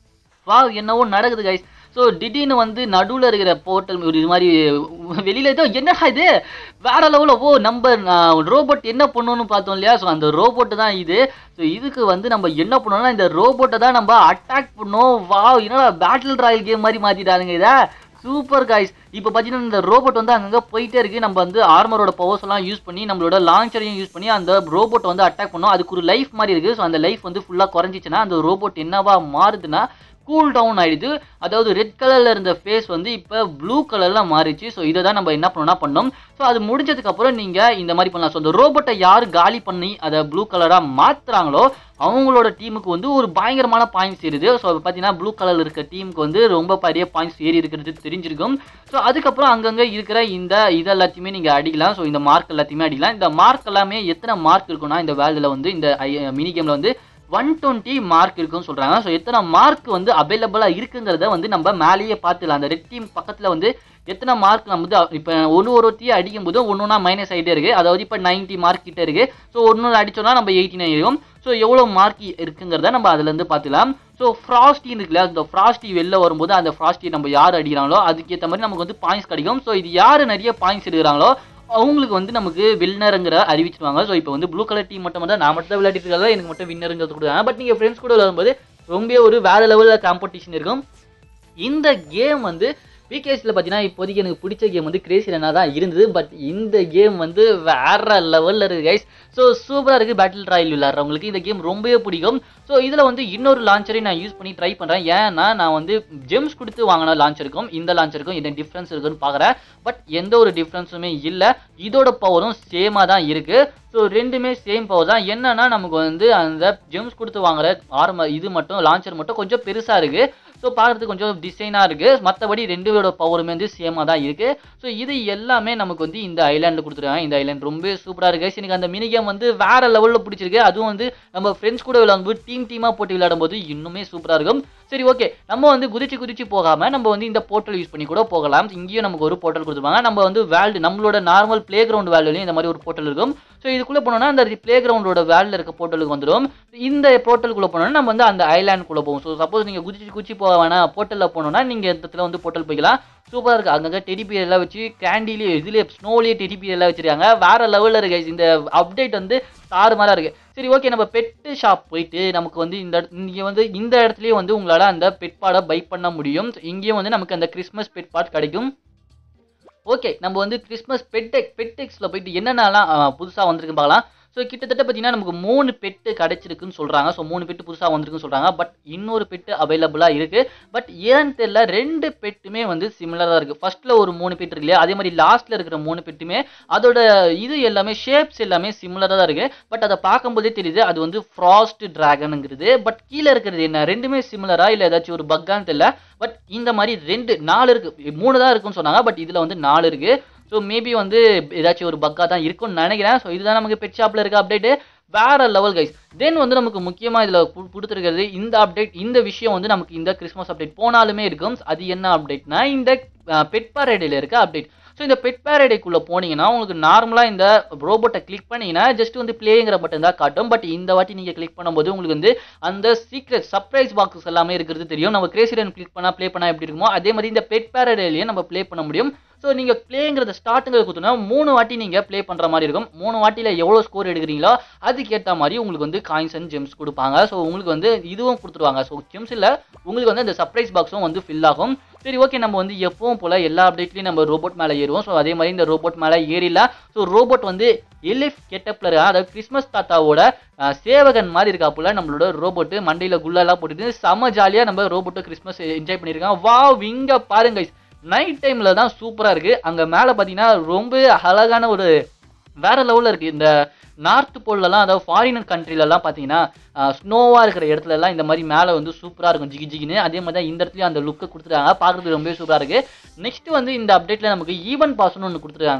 S1: வா என்னவோ நடக்குது கைஸ். ஸோ திடீர்னு வந்து நடுவில் இருக்கிற போர்ட்டல் ஒரு இது மாதிரி வெளியில் ஏதோ என்னடா இது வேற லெவலில் நம்ம ரோபோட் என்ன பண்ணணும்னு பார்த்தோம் இல்லையா. ஸோ அந்த ரோபோட்டு தான் இது. ஸோ இதுக்கு வந்து நம்ம என்ன பண்ணோம்னா இந்த ரோபோட்டை தான் நம்ம அட்டாக் பண்ணோம். வா என்னடா பேட்டில் ராயல் கேம் மாதிரி மாற்றிட்டாருங்க இதை. Super guys. இப்போ பார்த்தீங்கன்னா இந்த ரோபோட் வந்து அங்கங்கே போயிட்டே இருக்குது. நம்ம வந்து ஆர்மரோட பவர்ஸ் எல்லாம் யூஸ் பண்ணி நம்மளோட லான்ச்சரையும் யூஸ் பண்ணி அந்த ரோபோட் வந்து அட்டாக் பண்ணோம். அதுக்கு ஒரு லைஃப் மாதிரி இருக்குது. ஸோ அந்த லைஃப் வந்து ஃபுல்லாக குறைஞ்சிச்சுன்னா அந்த ரோபோட் என்னவா மாறுதுன்னா கூல் டவுன் ஆயிடுது. அதாவது ரெட் கலர்ல இருந்த ஃபேஸ் வந்து இப்போ ப்ளூ கலர்ல மாறிச்சு. ஸோ இதை தான் நம்ம என்ன பண்ணோம்னா பண்ணோம். ஸோ அது முடிஞ்சதுக்கு அப்புறம் நீங்க இந்த மாதிரி பண்ணலாம். ஸோ அந்த ரோபோட்டை யார் காலி பண்ணி அதை ப்ளூ கலரா மாத்துறாங்களோ அவங்களோட டீமுக்கு வந்து ஒரு பயங்கரமான பாயிண்ட்ஸ் ஏறுது. ஸோ பார்த்தீங்கன்னா ப்ளூ கலர் இருக்க டீமுக்கு வந்து ரொம்ப பெரிய பாயிண்ட்ஸ் ஏறி இருக்கிறது தெரிஞ்சிருக்கும். ஸோ அதுக்கப்புறம் அங்கங்கே இருக்கிற இந்த இது எல்லாத்தையுமே நீங்கள் அடிக்கலாம். ஸோ இந்த மார்க் எல்லாத்தையுமே அடிக்கலாம். இந்த மார்க் எல்லாமே எத்தனை மார்க் இருக்குன்னா இந்த வேர்ல்டில் வந்து இந்த மினி கேமில் வந்து 120 மார்க் இருக்குன்னு சொல்கிறாங்க. ஸோ எத்தனை மார்க் வந்து அவைலபிளாக இருக்குங்கிறத வந்து நம்ம மேலேயே பார்த்துக்கலாம். அந்த ரெட் டீம் பக்கத்தில் வந்து எத்தனை மார்க் நம்ம வந்து இப்போ ஒருத்தையும் அடிக்கும் போது ஒன்றா மைனஸ் ஆகிட்டே இருக்குது. அதாவது இப்போ 90 மார்க் கிட்டே இருக்குது. ஸோ ஒன்று அடித்தோன்னா நம்ம 89 இருக்கும். ஸோ எவ்வளோ மார்க் இருக்குங்கிறத நம்ம அதுலேருந்து பார்த்துக்கலாம். ஸோ ஃப்ராஸ்டி இருக்குல்ல, அந்த ஃப்ராஸ்டி வெளில வரும்போது அந்த ஃப்ராஸ்டி நம்ம யார் அடிக்கிறாங்களோ அதுக்கேற்ற மாதிரி நமக்கு வந்து பாயிண்ட்ஸ் கிடைக்கும். ஸோ இது யார் நிறைய பாயிண்ட்ஸ் எடுக்கிறாங்களோ அவங்களுக்கு வந்து நமக்கு வின்னருங்கிற அறிவிச்சிருவாங்க. ஸோ இப்போ வந்து ப்ளூ கலர் டீம் மட்டும் தான் நான் மட்டும் தான் விளையாடிட்டு இருக்காங்க, எனக்கு மட்டும் வின்னருங்கிறது கொடுத்தாங்க. பட் நீங்கள் ஃப்ரெண்ட்ஸ் கூட விளையாடும்போது ரொம்ப ஒரு வேற லெவலில் காம்படிஷன் இருக்கும். இந்த கேம் வந்து பிகேஸில் பார்த்தீங்கன்னா இப்போதைக்கு எனக்கு பிடிச்ச கேம் வந்து கிரேசி ரன்னா தான் இருந்தது. பட் இந்த கேம் வந்து வேற லெவலில் இருக்குது கைஸ். ஸோ சூப்பராக இருக்குது. பேட்டில் ராயல் விளையாடுறவங்களுக்கு இந்த கேம் ரொம்பவே பிடிக்கும். ஸோ இதில் வந்து இன்னொரு லான்ச்சரை நான் யூஸ் பண்ணி ட்ரை பண்ணுறேன். ஏன்னா நான் வந்து ஜெம்ஸ் கொடுத்து வாங்கின லான்ச்சருக்கும் இந்த லான்ச்சருக்கும் என்ன டிஃப்ரென்ஸ் இருக்குன்னு பார்க்குறேன். பட் எந்த ஒரு டிஃப்ரென்ஸுமே இல்லை. இதோட பவரும் சேமாக தான் இருக்குது. ஸோ ரெண்டுமே சேம் பவர் தான். என்னன்னா நமக்கு வந்து அந்த ஜெம்ஸ் கொடுத்து வாங்குற இது மட்டும் லான்ச்சர் மட்டும் கொஞ்சம் பெருசாக இருக்குது. ஸோ பார்க்குறதுக்கு கொஞ்சம் டிசைனாக இருக்குது. மற்றபடி ரெண்டோட பவருமே வந்து சேமாக தான் இருக்குது. ஸோ இது எல்லாமே நமக்கு வந்து இந்த ஐலாண்டில் கொடுத்துருக்காங்க. இந்த ஐலாண்ட் ரொம்ப சூப்பராக இருக்குது. எனக்கு அந்த மினி கேம் வந்து வேறு லெவலில் பிடிச்சிருக்கு. அதுவும் வந்து நம்ம ஃப்ரெண்ட்ஸ் கூட விளையாடும்போது டீமாக போட்டு விளையாடும்போது இன்னுமே சூப்பராக இருக்கும். சரி ஓகே, நம்ம வந்து குதிச்சு போகாமல் நம்ம வந்து இந்த போர்ட்டல் யூஸ் பண்ணி கூட போகலாம். இங்கேயும் நமக்கு ஒரு போர்ட்டல் கொடுத்துருவாங்க. நம்ம வந்து வேல்டு நம்மளோட நார்மல் பிளே கிரவுண்ட் வேல்டுலையும் இந்த மாதிரி ஒரு போர்ட்டல் இருக்கும். ஸோ இதுக்குள்ளே போனோம்னா அந்த பிளே கிரவுண்டோட வேல்டில் இருக்க போர்ட்டலுக்கு வந்துடும். இந்த போர்ட்டலுக்குள்ளே போனோம்னா நம்ம வந்து அந்த ஐலாண்டுக்குள்ளே போவோம். ஸோ சப்போஸ் நீங்கள் குதிச்சு போக வேணாம், போர்ட்டலில் போனோம்னா நீங்கள் இந்த இடத்துல வந்து போர்ட்டல் போய்க்கலாம். சூப்பராக இருக்குது. அங்கங்கே டெடிபியர் எல்லாம் வச்சு கேண்டிலேயே இதுலேயே ஸ்னோலேயே டெடிபியர் எல்லாம் வச்சுருக்காங்க. வேறு லெவலில் இருக்குது. இந்த அப்டேட் வந்து தாறுமாறாக இருக்குது. சரி ஓகே, நம்ம பெட்டு ஷாப் போயிட்டு நமக்கு வந்து இங்கே வந்து இந்த இடத்துலையே வந்து உங்களால் அந்த பெட் பாடை பை பண்ண முடியும். இங்கேயும் வந்து நமக்கு அந்த கிறிஸ்மஸ் பெட் பாட் கிடைக்கும். ஓகே, நம்ம வந்து கிறிஸ்மஸ் பெட்டெக்ஸில் போயிட்டு என்னென்னலாம் புதுசாக வந்திருக்குன்னு பார்க்கலாம். ஸோ கிட்டத்தட்ட பார்த்தீங்கன்னா நமக்கு 3 பெட்டு கிடைச்சிருக்குன்னு சொல்கிறாங்க. ஸோ 3 பெட்டு புதுசாக வந்திருக்குன்னு சொல்கிறாங்க. பட் இன்னொரு பெட்டு அவைலபிளாக இருக்குது. பட் ஏன்னு தெரியல, 2 பெட்டுமே வந்து சிமிலராக இருக்குது. ஃபர்ஸ்ட்டில் ஒரு 3 பெட் இருக்கு இல்லையா, அதே மாதிரி லாஸ்ட்டில் இருக்கிற 3 பெட்டுமே அதோட இது எல்லாமே ஷேப்ஸ் எல்லாமே சிமிலராக தான் இருக்குது. பட் அதை பார்க்கும்போதே தெரியுது அது வந்து ஃப்ராஸ்ட் டிராகனுங்கிறது. பட் கீழே இருக்கிறது என்ன, ரெண்டுமே சிமிலராக இல்லை ஏதாச்சும் ஒரு பக்கான்னு தெரியல. பட் இந்த மாதிரி 4 இருக்குது. 3 தான் இருக்குன்னு சொன்னாங்க. பட் இதில் வந்து 4 இருக்குது. ஸோ மேபி வந்து ஏதாச்சும் ஒரு பக்காக தான் இருக்கும்னு நினைக்கிறேன். ஸோ இதுதான் நமக்கு பெட் ஷாப்பில் இருக்க அப்டேட்டு. வேற லெவல் கைஸ். தென் வந்து நமக்கு முக்கியமாக இதில் கொடுத்துருக்கிறது இந்த அப்டேட். இந்த விஷயம் வந்து நமக்கு இந்த கிறிஸ்மஸ் அப்டேட் போனாலுமே இருக்கும். அது என்ன அப்டேட்னா இந்த பெட் பாரடையில் இருக்க அப்டேட். ஸோ இந்த பெட் பாரடைக்குள்ளே போனீங்கன்னா உங்களுக்கு நார்மலாக இந்த ரோபோட்டை கிளிக் பண்ணிங்கன்னா ஜஸ்ட் வந்து பிளேங்கிற பட்டன் தான் காட்டும். பட் இந்த வாட்டி நீங்கள் கிளிக் பண்ணும்போது உங்களுக்கு வந்து அந்த சீக்ரெட் சர்ப்ரைஸ் பாக்ஸஸ் எல்லாமே இருக்கிறது தெரியும். நம்ம கிரேசி ரன் கிளிக் பண்ணால் ப்ளே பண்ணால் எப்படி இருக்குமோ அதே மாதிரி இந்த பெட் பாரடையிலேயே நம்ம ப்ளே பண்ண முடியும். ஸோ நீங்கள் பிளேங்கிறத ஸ்டார்ட்டுங்கிறத கொடுத்தோன்னா 3 வாட்டி நீங்கள் ப்ளே பண்ணுற மாதிரி இருக்கும். 3 வாட்டியில் எவ்வளோ ஸ்கோர் எடுக்கிறீங்களோ அதுக்கேற்ற மாதிரி உங்களுக்கு வந்து காயின்ஸ் அண்ட் ஜெம்ஸ் கொடுப்பாங்க. ஸோ உங்களுக்கு வந்து இதுவும் கொடுத்துருவாங்க. ஸோ ஜெம்ஸ் இல்லை, உங்களுக்கு வந்து அந்த சர்ப்ரைஸ் பாக்ஸும் வந்து ஃபில் ஆகும். சரி ஓகே, நம்ம வந்து எப்பவும் போல் எல்லா அப்டேட்லையும் நம்ம ரோபோட் மேலே ஏறுவோம். ஸோ அதே மாதிரி இந்த ரோபோட் மேலே ஏறிடலாம். ஸோ ரோபோட் வந்து எலிஃப் கெட்டப்பில் அதாவது கிறிஸ்மஸ் தாத்தாவோட சேவகன் மாதிரி இருக்காப்புல நம்மளோட ரோபோட்டு மண்டையில் குள்ளெல்லாம் போட்டுட்டு செம்ம ஜாலியாக நம்ம ரோபோட்டை கிறிஸ்மஸ் என்ஜாய் பண்ணியிருக்காங்க. வா இங்கே பாருங்க, நைட் டைமில் தான் சூப்பராக இருக்குது. அங்கே மேலே பார்த்தீங்கன்னா ரொம்ப அழகான ஒரு வேறு லெவலில் இருக்குது. இந்த நார்த் போல்லலாம் அதாவது ஃபாரின் கண்ட்ரிலலாம் பார்த்தீங்கன்னா ஸ்னோவாக இருக்கிற இடத்துலலாம் இந்த மாதிரி மேலே வந்து சூப்பராக இருக்கும் ஜிகின்னு. அதே மாதிரி தான் இந்த இடத்துலையும் அந்த லுக்கை கொடுத்துருக்காங்க. பார்க்குறதுக்கு ரொம்பவே சூப்பராக இருக்குது. நெக்ஸ்ட் வந்து இந்த அப்டேட்டில் நமக்கு ஈவென்ட் பாஸ்னு ஒன்று கொடுத்துருக்காங்க கைஸ். ஸோ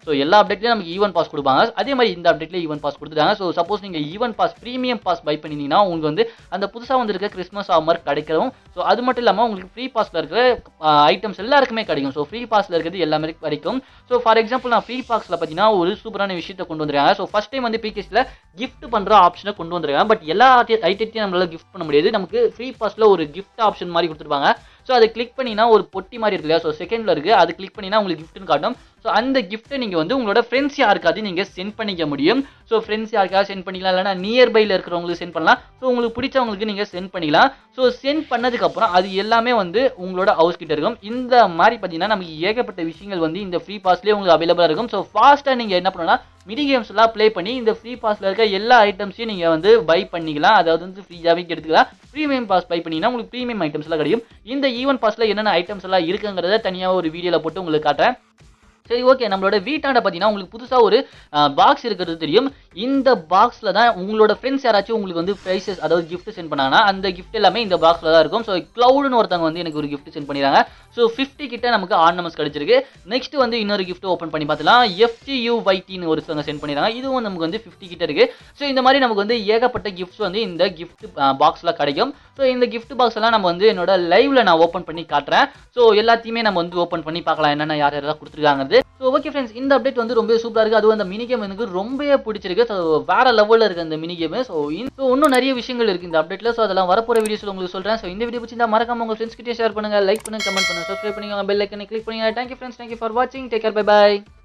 S1: ஸோ எல்லா அப்டேட்லேயும் நமக்கு ஈவென்ட் பாஸ் கொடுப்பாங்க. அதே மாதிரி இந்த அப்டேட்லேயே ஈவென்ட் பாஸ் கொடுத்துட்டாங்க. ஸோ சப்போஸ் நீங்கள் event pass premium pass buy பண்ணிங்கன்னா உங்களுக்கு வந்து அந்த புதுசாக வந்திருக்க கிறிஸ்மஸ் ஆஃபர் கிடைக்கும். ஸோ அது மட்டும் இல்லாமல் உங்களுக்கு ஃப்ரீ பாஸில் இருக்கிற ஐட்டம்ஸ் எல்லாருக்குமே கிடைக்கும். ஸோ ஃப்ரீ பாஸில் இருக்கிறது எல்லாமே கிடைக்கும். ஸோ ஃபார் எக்ஸாம்பிள் நான் ஃப்ரீ பாஸில் பார்த்தீங்கன்னா ஒரு சூப்பரான விஷயத்தை கொண்டு வந்துருக்காங்க. ஸோ ஃபர்ஸ்ட் டைம் வந்து பிகேஸில் கிஃப்ட் பண்ணுற ஆப்ஷனை கொண்டு வந்துருக்காங்க. பட் எல்லா ஐட்டத்தையும் நம்மளால கிஃப்ட் பண்ண முடியாது. நமக்கு ஃப்ரீ பாஸில் ஒரு கிஃப்ட் ஆப்ஷன் மாதிரி கொடுத்துருப்பாங்க. ஸோ அதை கிளிக் பண்ணினா ஒரு பொட்டி மாதிரி இருக்கு இல்லையா, ஸோ செகண்டில் இருக்குது, அது கிளிக் பண்ணினா உங்களுக்கு கிஃப்ட்னு காட்டும். ஸோ அந்த கிஃப்ட்டை நீங்கள் வந்து உங்களோட ஃப்ரெண்ட்ஸ் யாருக்காவது நீங்கள் சென்ட் பண்ணிக்க முடியும். ஸோ ஃப்ரெண்ட்ஸ் யாருக்காவது சென்ட் பண்ணிக்கலாம், இல்லைனா நியர்பையில் இருக்கிறவங்களுக்கு சென்ட் பண்ணலாம். ஸோ உங்களுக்கு பிடிச்சவங்களுக்கு நீங்கள் சென்ட் பண்ணிக்கலாம். ஸோ சென்ட் பண்ணதுக்கப்புறம் அது எல்லாமே வந்து உங்களோட ஹவுஸ் கிட்ட இருக்கும். இந்த மாதிரி பார்த்தீங்கன்னா நமக்கு ஏகப்பட்ட விஷயங்கள் வந்து இந்த ஃப்ரீ பாஸ்லேயே உங்களுக்கு அவைலபிளாக இருக்கும். ஸோ ஃபாஸ்ட்டாக நீங்கள் என்ன பண்ணலாம், மினி கேம்ஸ் எல்லாம் ப்ளே பண்ணி இந்த ஃப்ரீ பாஸில் இருக்க எல்லா ஐட்டம்ஸையும் நீங்கள் வந்து பை பண்ணிக்கலாம். அதாவது வந்து ஃப்ரீயாகவே எடுத்துக்கலாம். ப்ரீமியம் பாஸ் பை பண்ணிங்கன்னா உங்களுக்கு ப்ரீமியம் ஐட்டம்ஸ் எல்லாம் கிடைக்கும். இந்த ஈவென்ட் பாஸில் என்னென்ன ஐட்டம்ஸ் எல்லாம் இருக்குங்கிறத தனியாக ஒரு வீடியோவில் போட்டு உங்களுக்கு காட்டுறேன். சரி, ஓகே. நம்மளோட வீட்டாண்ட பார்த்தீங்கன்னா உங்களுக்கு புதுசாக ஒரு பாக்ஸ் இருக்கிறது தெரியும். இந்த பாக்ஸில் தான் உங்களோட ஃப்ரெண்ட்ஸ் யாராச்சும் உங்களுக்கு வந்து ப்ரைஸஸ் அதாவது கிஃப்ட் சென்ட் பண்ணாங்கன்னா அந்த கிஃப்ட் எல்லாமே இந்த பாக்ஸில் தான் இருக்கும். ஸோ க்ளவுடுன்னு ஒருத்தவங்க வந்து எனக்கு ஒரு கிஃப்ட் சென்ட் பண்ணிடுறாங்க. ஸோ 50 கிட்ட நமக்கு ஆர்னமெண்ட்ஸ் கிடைச்சிருக்கு. நெக்ஸ்ட் வந்து இன்னொரு கிஃப்ட் ஓப்பன் பண்ணி பார்த்துலாம். FGUYTன்னு ஒருத்தவங்க சென்ட் பண்ணிடுறாங்க. இதுவும் நமக்கு வந்து 50 கிட்ட இருக்குது. ஸோ இந்த மாதிரி நமக்கு வந்து ஏகப்பட்ட கிஃப்ட்ஸ் வந்து இந்த கிஃப்ட் பாக்ஸில் கிடைக்கும். ஸோ இந்த கிஃப்ட் பாக்ஸ் எல்லாம் நம்ம வந்து என்னோட லைவ்ல நான் ஓப்பன் பண்ணி காட்டுறேன். ஸோ எல்லாத்தையுமே நம்ம வந்து ஓப்பன் பண்ணி பார்க்கலாம் என்னென்ன யார் யாரெல்லாம் கொடுத்துருக்காங்க. ஸோ ஓகே ஃப்ரெண்ட்ஸ், இந்த அப்டேட் வந்து ரொம்ப சூப்பராக இருக்குது. அதுவும் அந்த மினி கேம் எனக்கு ரொம்பவே பிடிச்சிருக்கு. ஸோ வேற லெவலில் இருக்குது அந்த மினி கேம். ஸோ இன்னும் நிறைய விஷயங்கள் இருக்குது இந்த அப்டேட்டில். ஸோ அதெல்லாம் வரப்போகிற வீடியோஸில் உங்களுக்கு சொல்கிறேன். ஸோ இந்த வீடியோ பிடிச்சிருந்தா மறக்காம உங்கள் ஃப்ரெண்ட்ஸ் கிட்டே ஷேர் பண்ணுங்கள், லைக் பண்ணுங்கள், கமெண்ட் பண்ணுங்கள், சப்ஸ்கிரைப் பண்ணுங்கள், பெல் ஐக்கனை கிளிக் பண்ணுங்கள். தேங்க்யூ ஃப்ரெண்ட்ஸ், தேங்க்யூ ஃபார் வாட்சிங். டேக் கேர், பை பாய்.